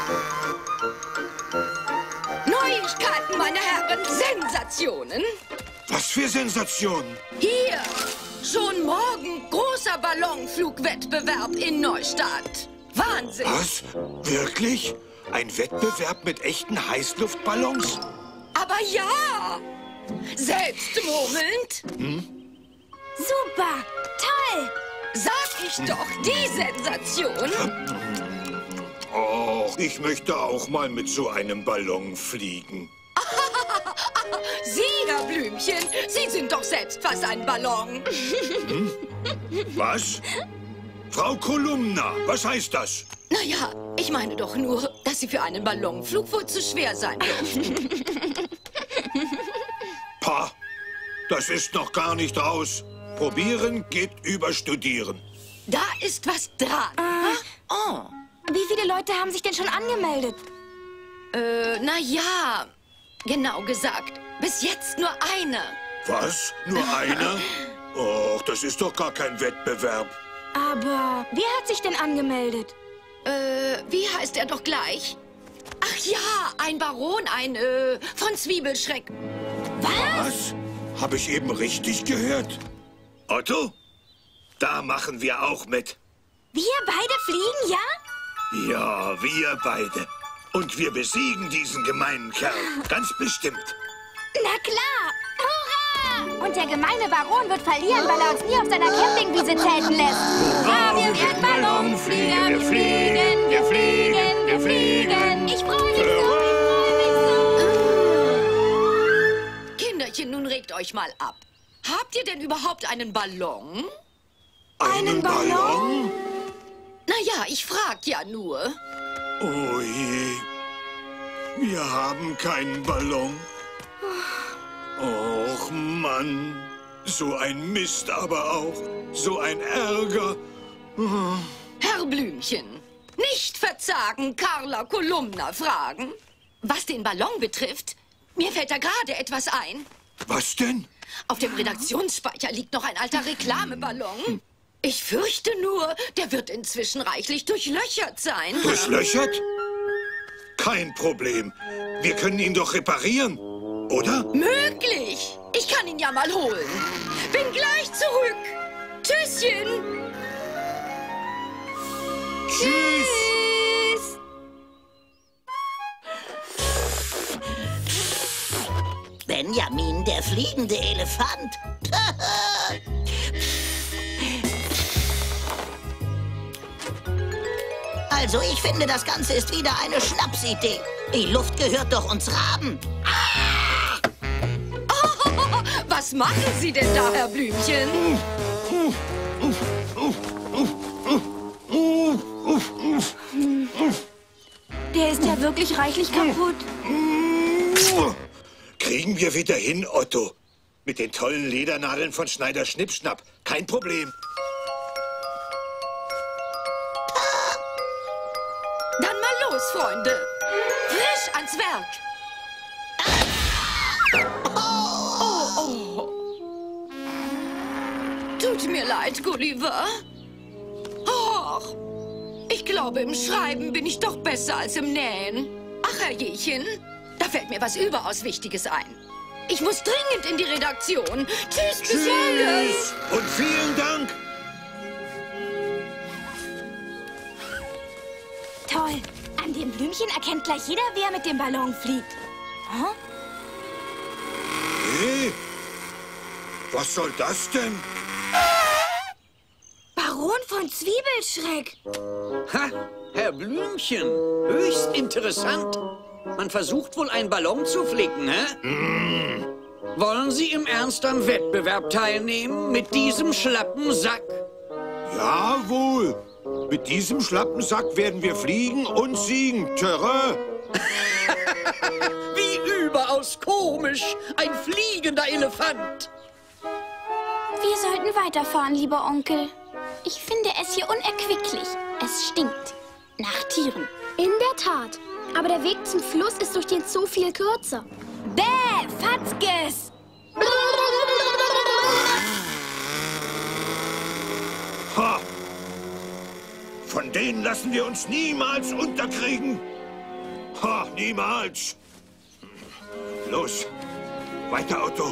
Neuigkeiten, meine Herren, Sensationen. Was für Sensationen? Hier, schon morgen großer Ballonflugwettbewerb in Neustadt. Wahnsinn! Was? Wirklich? Ein Wettbewerb mit echten Heißluftballons? Aber ja! Selbst murmelnd. Super, toll. Sag ich doch, die Sensation. Oh, ich möchte auch mal mit so einem Ballon fliegen. Sie, Herr Blümchen, Sie sind doch selbst fast ein Ballon. Was? Frau Kolumna, was heißt das? Naja, ich meine doch nur, dass Sie für einen Ballonflug wohl zu schwer sein dürften. Pah, das ist noch gar nicht raus. Probieren geht über Studieren. Da ist was dran. Oh. Wie viele Leute haben sich denn schon angemeldet? Naja, genau gesagt, bis jetzt nur eine. Was? Nur einer? Och, das ist doch gar kein Wettbewerb. Aber wer hat sich denn angemeldet? Wie heißt er doch gleich? Ach ja, ein Baron, von Zwiebelschreck. Was? Habe ich eben richtig gehört? Otto? Da machen wir auch mit. Wir beide fliegen, ja? Ja, wir beide. Und wir besiegen diesen gemeinen Kerl. Ganz bestimmt. Na klar. Hurra! Und der gemeine Baron wird verlieren, weil er uns nie auf seiner Campingwiese zelten lässt. Hurra, wir werden Ballonflieger. Wir fliegen, wir fliegen, wir fliegen. Ich freue mich so. Kinderchen, nun regt euch mal ab. Habt ihr denn überhaupt einen Ballon? Einen Ballon? Naja, ich frag ja nur. Oh je. Wir haben keinen Ballon. Och, Mann. So ein Mist aber auch. So ein Ärger. Herr Blümchen, nicht verzagen, Carla Kolumna fragen. Was den Ballon betrifft, Mir fällt da gerade etwas ein. Was denn? Auf dem Redaktionsspeicher liegt noch ein alter Reklameballon. Ich fürchte nur, der wird inzwischen reichlich durchlöchert sein. Durchlöchert? Kein Problem. Wir können ihn doch reparieren, oder? Möglich. Ich kann ihn ja mal holen. Bin gleich zurück. Tschüsschen. Tschüss. Benjamin, der fliegende Elefant. Also, ich finde, das Ganze ist wieder eine Schnapsidee. Die Luft gehört doch uns Raben. Oh, was machen Sie denn da, Herr Blümchen? Der ist ja wirklich reichlich kaputt. Kriegen wir wieder hin, Otto. Mit den tollen Ledernadeln von Schneider Schnippschnapp. Kein Problem. Dann mal los, Freunde. Frisch ans Werk. Oh. Tut mir leid, Gulliver. Och, ich glaube, im Schreiben bin ich doch besser als im Nähen. Ach, Herrjechen, da fällt mir was überaus Wichtiges ein. Ich muss dringend in die Redaktion. Tschüss, bis morgen. Und vielen Dank. Toll. An dem Blümchen erkennt gleich jeder, wer mit dem Ballon fliegt. Huh? Hey, was soll das denn? Baron von Zwiebelschreck. Ha, Herr Blümchen. Höchst interessant. Man versucht wohl, einen Ballon zu flicken, hä? Wollen Sie im Ernst am Wettbewerb teilnehmen mit diesem schlappen Sack? Jawohl. Mit diesem schlappen Sack werden wir fliegen und siegen. Terrain. Wie überaus komisch. Ein fliegender Elefant. Wir sollten weiterfahren, lieber Onkel. Ich finde es hier unerquicklich. Es stinkt. Nach Tieren. In der Tat. Aber der Weg zum Fluss ist durch den Zoo viel kürzer. Bäh, Fatzkes! Ha! Von denen lassen wir uns niemals unterkriegen. Ha, niemals. Los, weiter, Otto.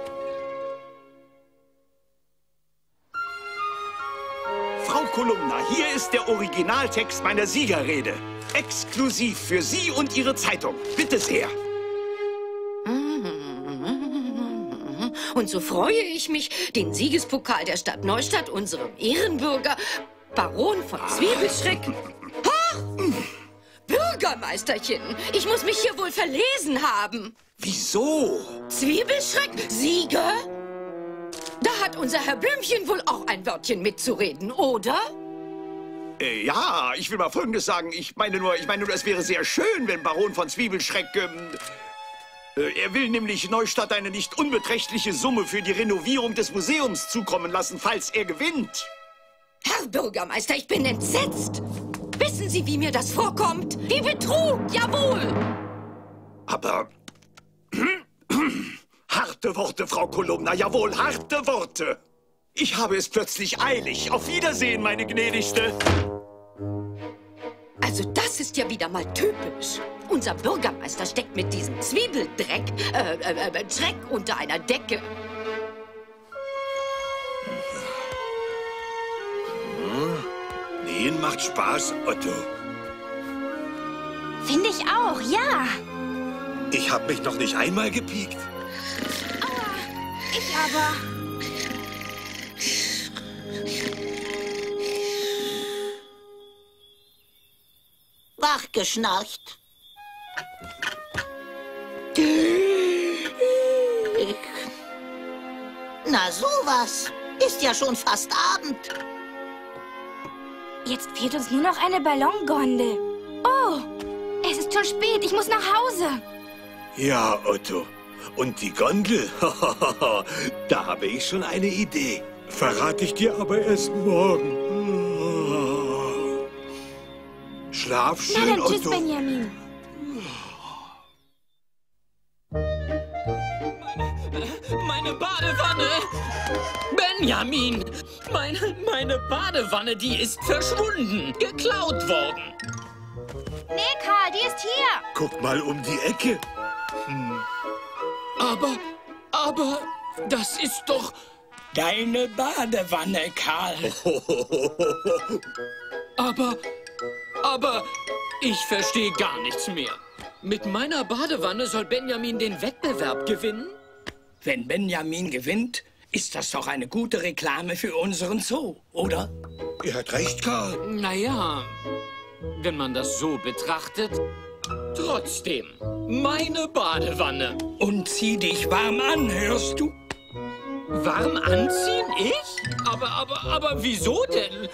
Frau Kolumna, hier ist der Originaltext meiner Siegerrede. Exklusiv für Sie und Ihre Zeitung. Bitte sehr. Und so freue ich mich, den Siegespokal der Stadt Neustadt unserem Ehrenbürger, Baron von Zwiebelschreck... Ha! Bürgermeisterchen, ich muss mich hier wohl verlesen haben. Wieso? Zwiebelschreck? Sieger? Da hat unser Herr Blümchen wohl auch ein Wörtchen mitzureden, oder? Ja, ich will mal Folgendes sagen. Ich meine nur, es wäre sehr schön, wenn Baron von Zwiebelschreck... er will nämlich Neustadt eine nicht unbeträchtliche Summe für die Renovierung des Museums zukommen lassen, falls er gewinnt. Herr Bürgermeister, ich bin entsetzt. Wissen Sie, wie mir das vorkommt? Wie Betrug, jawohl. Aber... harte Worte, Frau Kolumna, jawohl, harte Worte. Ich habe es plötzlich eilig. Auf Wiedersehen, meine Gnädigste. Also das ist ja wieder mal typisch. Unser Bürgermeister steckt mit diesem Zwiebeldreck, Dreck unter einer Decke. Nähen macht Spaß, Otto. Finde ich auch, ja. Ich habe mich noch nicht einmal gepiekt. Aua, ich aber. Wachgeschnarcht. Na sowas. Ist ja schon fast Abend. Jetzt fehlt uns nur noch eine Ballongondel. Oh, es ist schon spät. Ich muss nach Hause. Ja, Otto. Und die Gondel? Da habe ich schon eine Idee. Verrate ich dir aber erst morgen. Schlaf schön, Na dann, Otto. tschüss, Benjamin. Meine Badewanne! Benjamin! Meine Badewanne, die ist verschwunden, geklaut worden. Nee, Karl, die ist hier. Guck mal um die Ecke. Aber, das ist doch... Deine Badewanne, Karl. Aber, ich verstehe gar nichts mehr. Mit meiner Badewanne soll Benjamin den Wettbewerb gewinnen? Wenn Benjamin gewinnt, ist das doch eine gute Reklame für unseren Zoo, oder? Er hat recht, Karl. Naja, wenn man das so betrachtet, trotzdem, meine Badewanne. Und zieh dich warm an, hörst du? Warm anziehen? Ich? Aber wieso denn?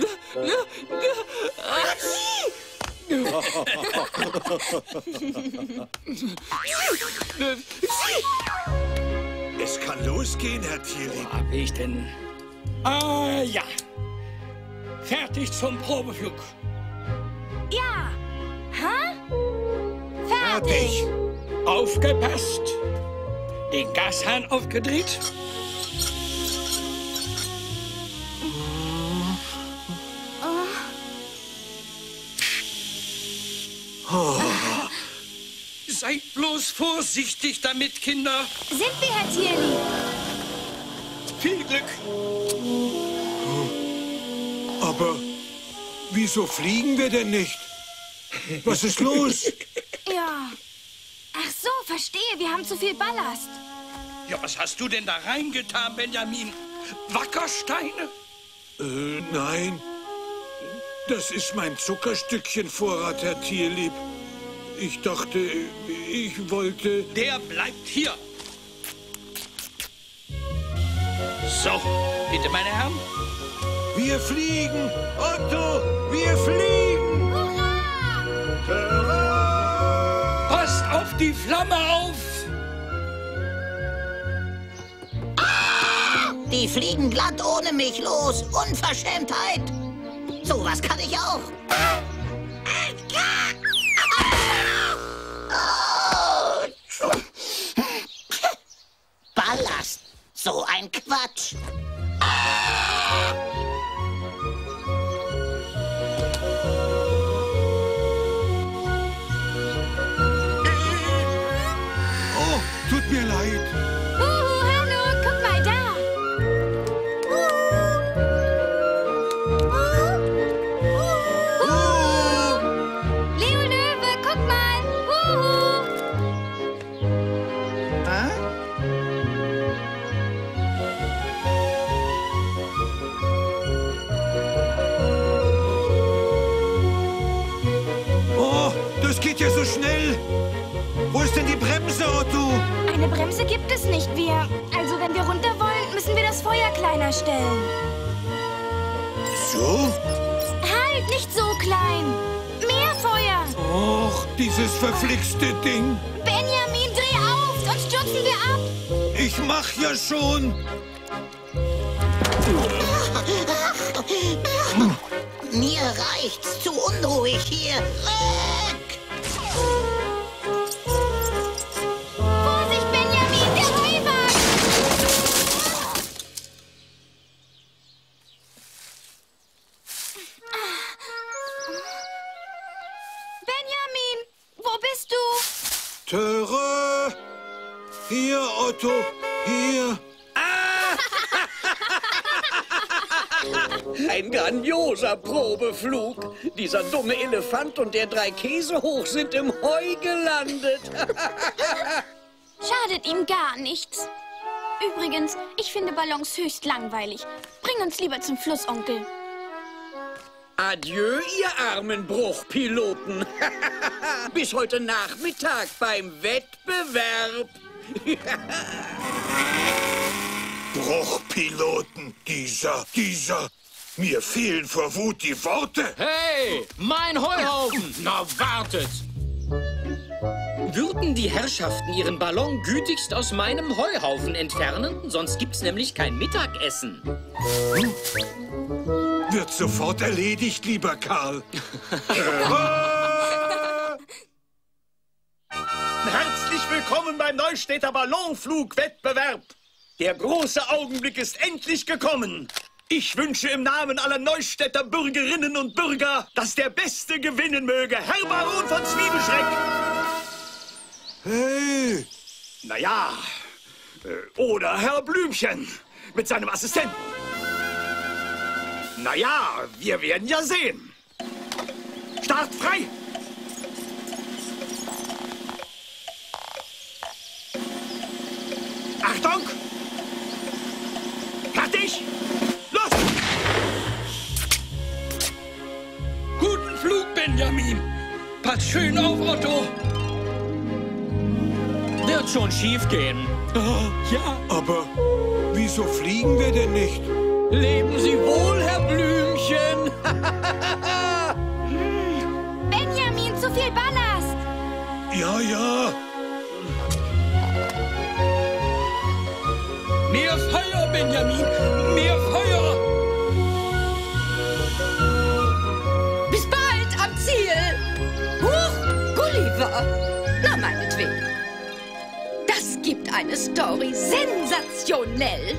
Es kann losgehen, Herr Tierlieb. Wo hab ich denn? Ah, ja. Fertig zum Probeflug. Ja. Hä? Fertig. Aufgepasst. Den Gashahn aufgedreht. Oh. Seid bloß vorsichtig damit, Kinder. Sind wir, Herr Tierlieb? Viel Glück. Aber wieso fliegen wir denn nicht? Was ist los? Ja. Ach so, verstehe. Wir haben zu viel Ballast. Ja, was hast du denn da reingetan, Benjamin? Wackersteine? Nein. Das ist mein Zuckerstückchenvorrat, Herr Tierlieb. Ich dachte, ich wollte... Der bleibt hier. So, bitte, meine Herren. Wir fliegen! Otto, wir fliegen! Hurra! Passt auf die Flamme auf! Die fliegen glatt ohne mich los. Unverschämtheit. Sowas kann ich auch. Ballast. So ein Quatsch. Oh, tut mir leid. Hallo, guck mal da. Leo Löwe, guck mal. Oh, das geht ja so schnell. Wo ist denn die Bremse, Otto? Eine Bremse gibt es nicht. Also wenn wir runter wollen, müssen wir das Feuer kleiner stellen. So? Halt, nicht so klein. Mehr Feuer. Och, dieses verflixte Ding. Benjamin, dreh auf, sonst stürzen wir ab. Ich mach ja schon. Mir reicht's. Zu unruhig hier. Weg! Vorsicht, Benjamin, der Heuwagen! Benjamin, wo bist du? Töre! Hier, Otto, hier. Ein grandioser Probeflug. Dieser dumme Elefant und der 3 Käse hoch sind im Heu gelandet. Schadet ihm gar nichts. Übrigens, ich finde Ballons höchst langweilig. Bring uns lieber zum Fluss, Onkel. Adieu, ihr armen Bruchpiloten. Bis heute Nachmittag beim Wettbewerb. Bruchpiloten, dieser. Mir fehlen vor Wut die Worte. Hey, mein Heuhaufen! Na, wartet! Würden die Herrschaften ihren Ballon gütigst aus meinem Heuhaufen entfernen? Sonst gibt's nämlich kein Mittagessen. Wird sofort erledigt, lieber Karl. Herzlich willkommen willkommen beim Neustädter Ballonflugwettbewerb. Der große Augenblick ist endlich gekommen. Ich wünsche im Namen aller Neustädter Bürgerinnen und Bürger, dass der Beste gewinnen möge. Herr Baron von Zwiebelschreck. Hey! Naja, oder Herr Blümchen mit seinem Assistenten. Naja, wir werden ja sehen. Start frei! Achtung! Fertig! Los! Guten Flug, Benjamin. Pass schön auf, Otto. Wird schon schief gehen. Ja. Aber wieso fliegen wir denn nicht? Leben Sie wohl, Herr Blümchen. Benjamin, zu viel Ballast. Ja, ja. Mehr Feuer, Benjamin. Mehr Feuer. Bis bald am Ziel. Huch, Gulliver. Na, meinetwegen. Das gibt eine Story. Sensationell.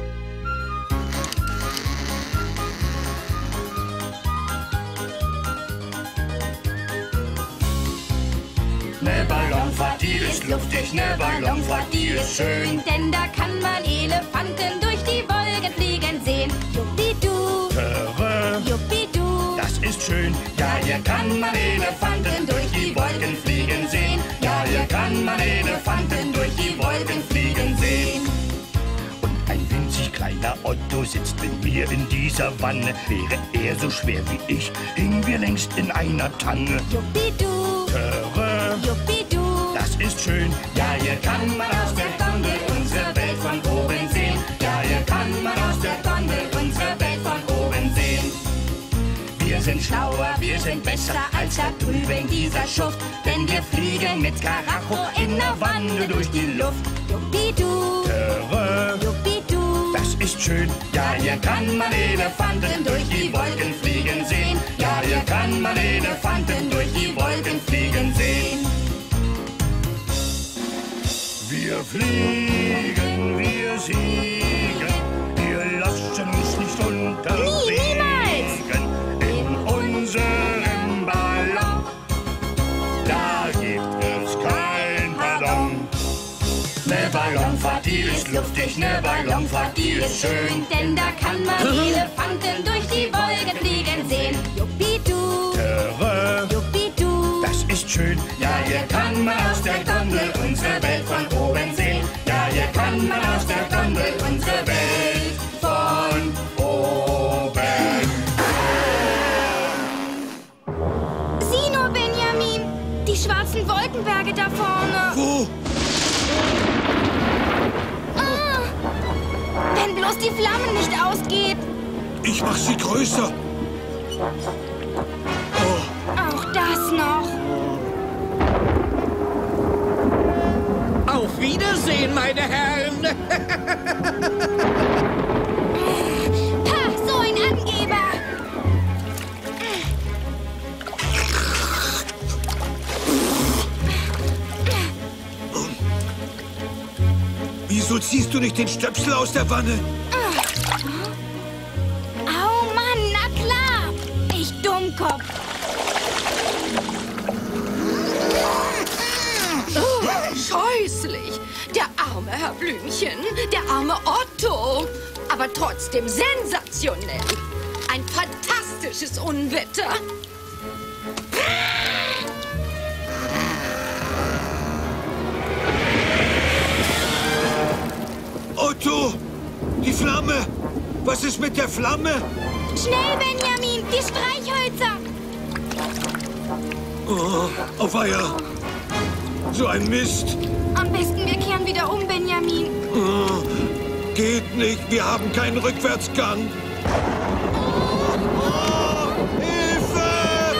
Ne Ballonfahrt, die ist luftig, ne Ballonfahrt, die ist schön. Denn da kann man Elefanten durch die Wolken fliegen sehen. Juppidu, Töre, juppidu. das ist schön. Ja, hier kann man Elefanten durch die Wolken fliegen sehen. Ja, hier kann man Elefanten durch die Wolken fliegen sehen. Und ein winzig kleiner Otto sitzt mit mir in dieser Wanne. Wäre er so schwer wie ich, hingen wir längst in einer Tanne. Juppidu, Töre, juppidu. das ist schön. Ja, hier kann man aus der Gondel unsere Welt von oben sehen. Ja, hier kann man aus der Gondel unsere Welt von oben sehen. Wir sind schlauer, wir sind besser als da drüben in dieser Schuft. Denn wir fliegen mit Karacho in der Wanne durch die Luft. Juppidu, Töre, juppidu. das ist schön. Ja, hier kann man Elefanten durch die Wolken fliegen sehen. Ja, hier kann man Elefanten durch die Wolken fliegen sehen. Wir fliegen, wir siegen, wir lassen uns nicht unterkriegen. In unserem Ballon, da gibt es kein Pardon. Ne Ballonfahrt, die ist luftig, ne Ballonfahrt, die ist schön. Denn da kann man Elefanten durch die Wolken fliegen sehen. Juppidu, Töre, juppidu. das ist schön. Ja, hier kann man aus der Gondel unsere Welt von oben sehen. Ja, hier kann man aus der Gondel unsere Welt von oben. Sieh nur, Benjamin. Die schwarzen Wolkenberge da vorne. Wo? Ah, wenn bloß die Flamme nicht ausgeht. Ich mach sie größer. Auch das noch. Auf Wiedersehen, meine Herren. Pah, so ein Angeber. Wieso ziehst du nicht den Stöpsel aus der Wanne? Au Mann, na klar. Ich Dummkopf. Oh, scheußlich. Der arme Herr Blümchen, der arme Otto. Aber trotzdem sensationell. Ein fantastisches Unwetter. Otto, die Flamme. Was ist mit der Flamme? Schnell, Benjamin, die Streichhölzer. Oh, auf Eier. So ein Mist. Am besten wir kehren wieder um, Benjamin. Oh, geht nicht, wir haben keinen Rückwärtsgang. Hilfe!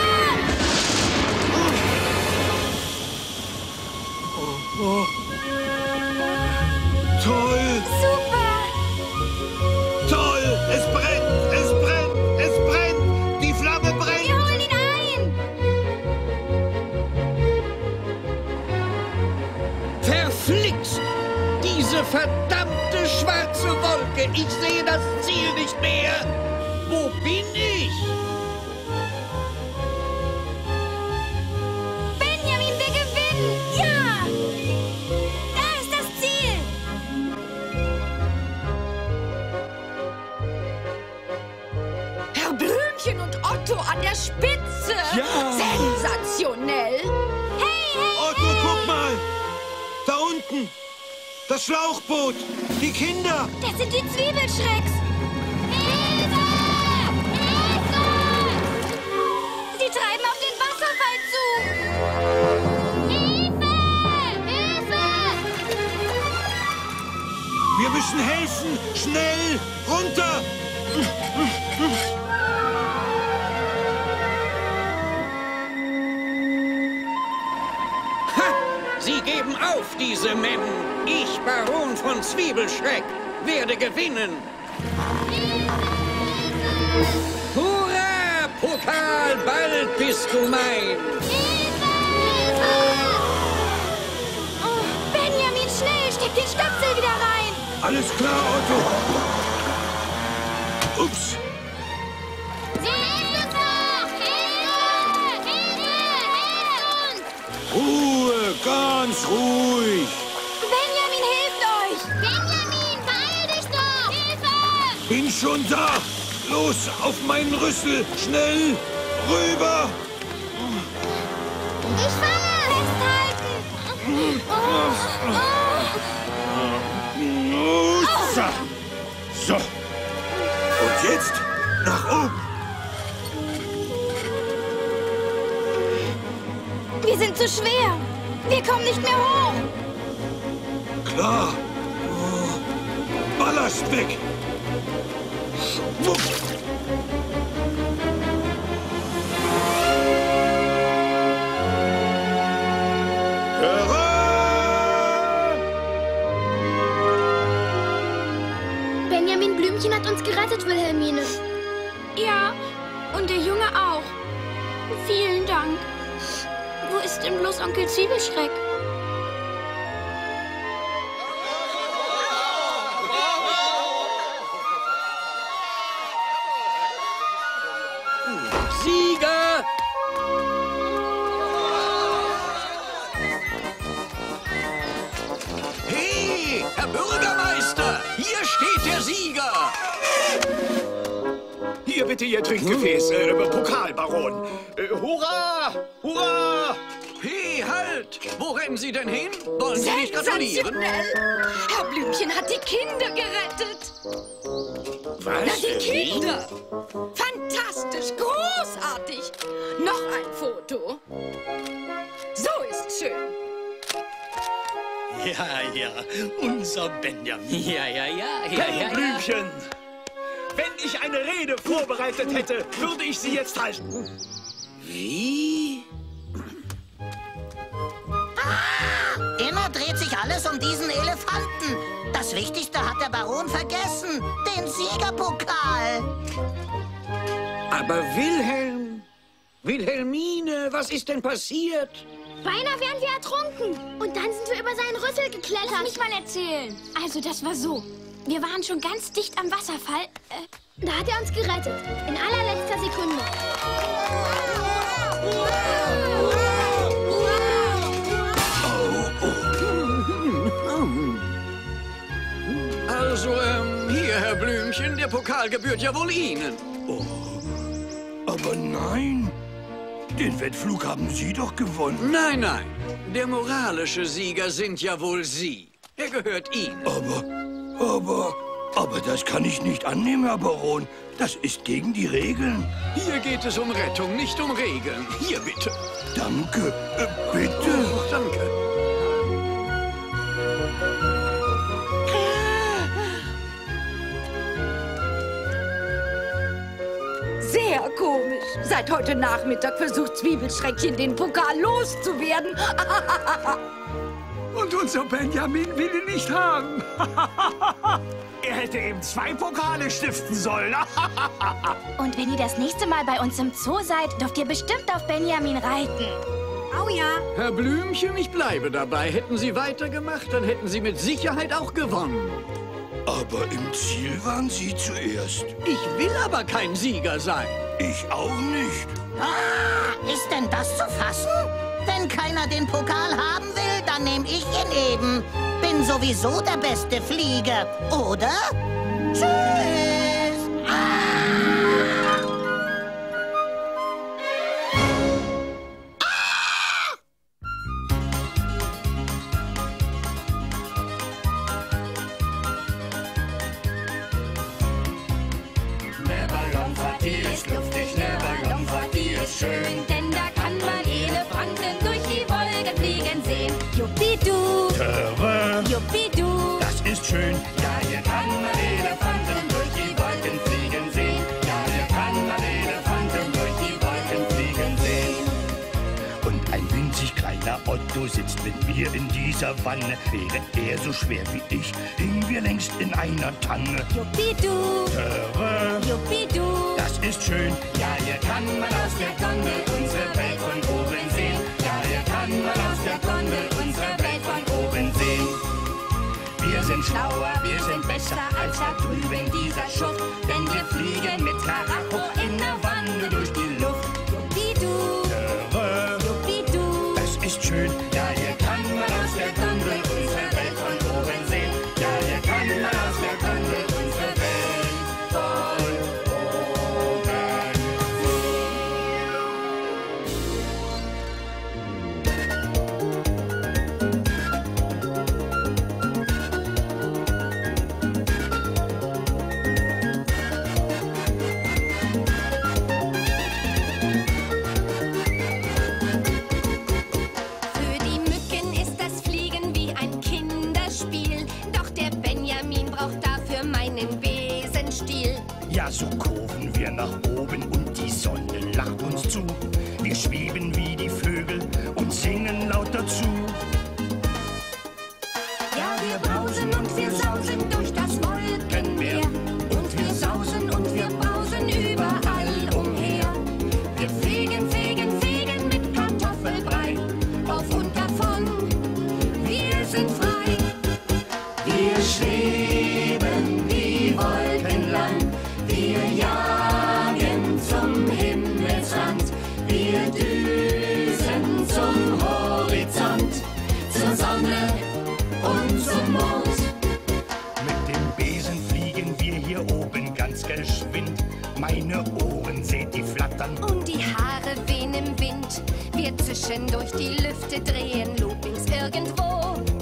Oh. Toll! Super! Toll! Es brennt! Es brennt! Es brennt! Die Flamme brennt! Wir holen ihn ein! Verflixt! verdammte schwarze Wolke! Ich sehe das Ziel nicht mehr! Wo bin ich? Benjamin, wir gewinnen! Ja! Da ist das Ziel! Herr Blümchen und Otto an der Spitze! Ja! Sensationell! Otto, guck mal! Da unten! Das Schlauchboot! Die Kinder! Das sind die Zwiebelschrecks! Hilfe! Hilfe! Sie treiben auf den Wasserfall zu! Hilfe! Hilfe! Wir müssen helfen! Schnell! Runter! Sie geben auf, diese Mem. Ich, Baron von Zwiebelschreck, werde gewinnen. Hurra, Pokal, bald bist du mein. Oh, Benjamin, schnell, steck den Stöpsel wieder rein! Alles klar, Otto! Ups! Ruhe, ganz ruhig! Benjamin, hilft euch! Benjamin, beeil dich doch! Hilfe! Bin schon da! Los, auf meinen Rüssel! Schnell! Rüber! Ich fange! Festhalten! So. Und jetzt nach oben! Wir sind zu schwer! Wir kommen nicht mehr hoch! Klar! Oh. Ballast weg! Wupp. Benjamin Blümchen hat uns gerettet, Wilhelmine. Ja, und der Junge auch. Vielen Dank. Wo ist denn bloß Onkel Zwiebelschreck? Sieger! Hey, Herr Bürgermeister! Hier steht der Sieger! Hier bitte Ihr Trinkgefäß, Pokalbaron. Hurra! Hurra! Hey, halt! Wo rennen Sie denn hin? Wollen Sie nicht gratulieren? Sensationell! Herr Blümchen hat die Kinder gerettet. Was? Na, die Kinder! Fantastisch, großartig! Noch ein Foto. So ist schön. Ja, unser Benjamin. Ja. Hey, Blümchen! Wenn ich eine Rede vorbereitet hätte, würde ich sie jetzt halten. Wie? Immer dreht sich alles um diesen Elefanten. Das Wichtigste hat der Baron vergessen. Den Siegerpokal. Aber Wilhelm, Wilhelmine, was ist denn passiert? Beinahe wären wir ertrunken. Und dann sind wir über seinen Rüssel geklettert. Lass mich mal erzählen. Also, das war so. Wir waren schon ganz dicht am Wasserfall. Da hat er uns gerettet. In allerletzter Sekunde. Also, hier, Herr Blümchen, der Pokal gebührt ja wohl Ihnen. Oh, aber nein. Den Wettflug haben Sie doch gewonnen. Nein, der moralische Sieger sind ja wohl Sie. Er gehört Ihnen. Aber das kann ich nicht annehmen, Herr Baron. Das ist gegen die Regeln. Hier geht es um Rettung, nicht um Regeln. Hier, bitte. Danke, bitte. Oh, danke. Sehr komisch. Seit heute Nachmittag versucht Zwiebelschreckchen, den Pokal loszuwerden. Und unser Benjamin will ihn nicht haben. Er hätte ihm 2 Pokale stiften sollen. Und wenn ihr das nächste Mal bei uns im Zoo seid, dürft ihr bestimmt auf Benjamin reiten. Oh ja. Herr Blümchen, ich bleibe dabei. Hätten Sie weitergemacht, dann hätten Sie mit Sicherheit auch gewonnen. Aber im Ziel waren Sie zuerst. Ich will aber kein Sieger sein. Ich auch nicht. Ah, ist denn das zu fassen? Wenn keiner den Pokal haben will, dann nehm ich ihn eben. Bin sowieso der beste Flieger, oder? Tschüss! Ne Ballonfahrt, die ist luftig, ne Ballonfahrt, die ist schön. Denn da kann man Elefanten durch die Wolken fliegen sehen. Juppie-du, Töre, Juppie-du. das ist schön. Ja, hier kann man Elefanten durch die Wolken fliegen sehen. Ja, hier kann man Elefanten durch die Wolken fliegen sehen. Und ein winzig kleiner Otto sitzt mit mir in dieser Wanne. Wäre er so schwer wie ich, hingen wir längst in einer Tanne. Juppie-du, Töre, Juppie-du. das ist schön. Ja, hier kann man aus der Gondel unsere Welt von oben sehen. Ja, hier kann man aus der Gondel unsere Welt von oben sehen. Wir sind schlauer, wir sind besser als da drüben dieser Schuft. Denn wir fliegen mit Karacho in der Wanne durch die Luft. Juppie-du, Töre, Juppie-du. das ist schön. Ja, hier kann man aus der Gondel unsere Welt von oben sehen. Ja, hier kann man aus der Gondel unsere Welt von oben sehen. Für die Mücken ist das Fliegen wie ein Kinderspiel. Doch der Benjamin braucht dafür meinen Besenstiel. Ja, so kurven wir nach oben und die Sonne lacht uns zu. Wir schweben wie die Vögel und singen laut dazu. Ja, wir brausen und wir sausen durch das Wolkenmeer. Und wir sausen und wir brausen überall umher. Wir fegen, fegen, fegen mit Kartoffelbrei. Auf und davon, wir sind frei. Wir schweben wie Wolken lang. Wir jagen zum Himmelsrand. Wir düsen zum Horizont, zur Sonne und zum Mond. Mit dem Besen fliegen wir hier oben ganz geschwind. Meine Ohren seht die flattern. Und die Haare wehen im Wind. Wir zischen durch die Lüfte, drehen Loopings irgendwo.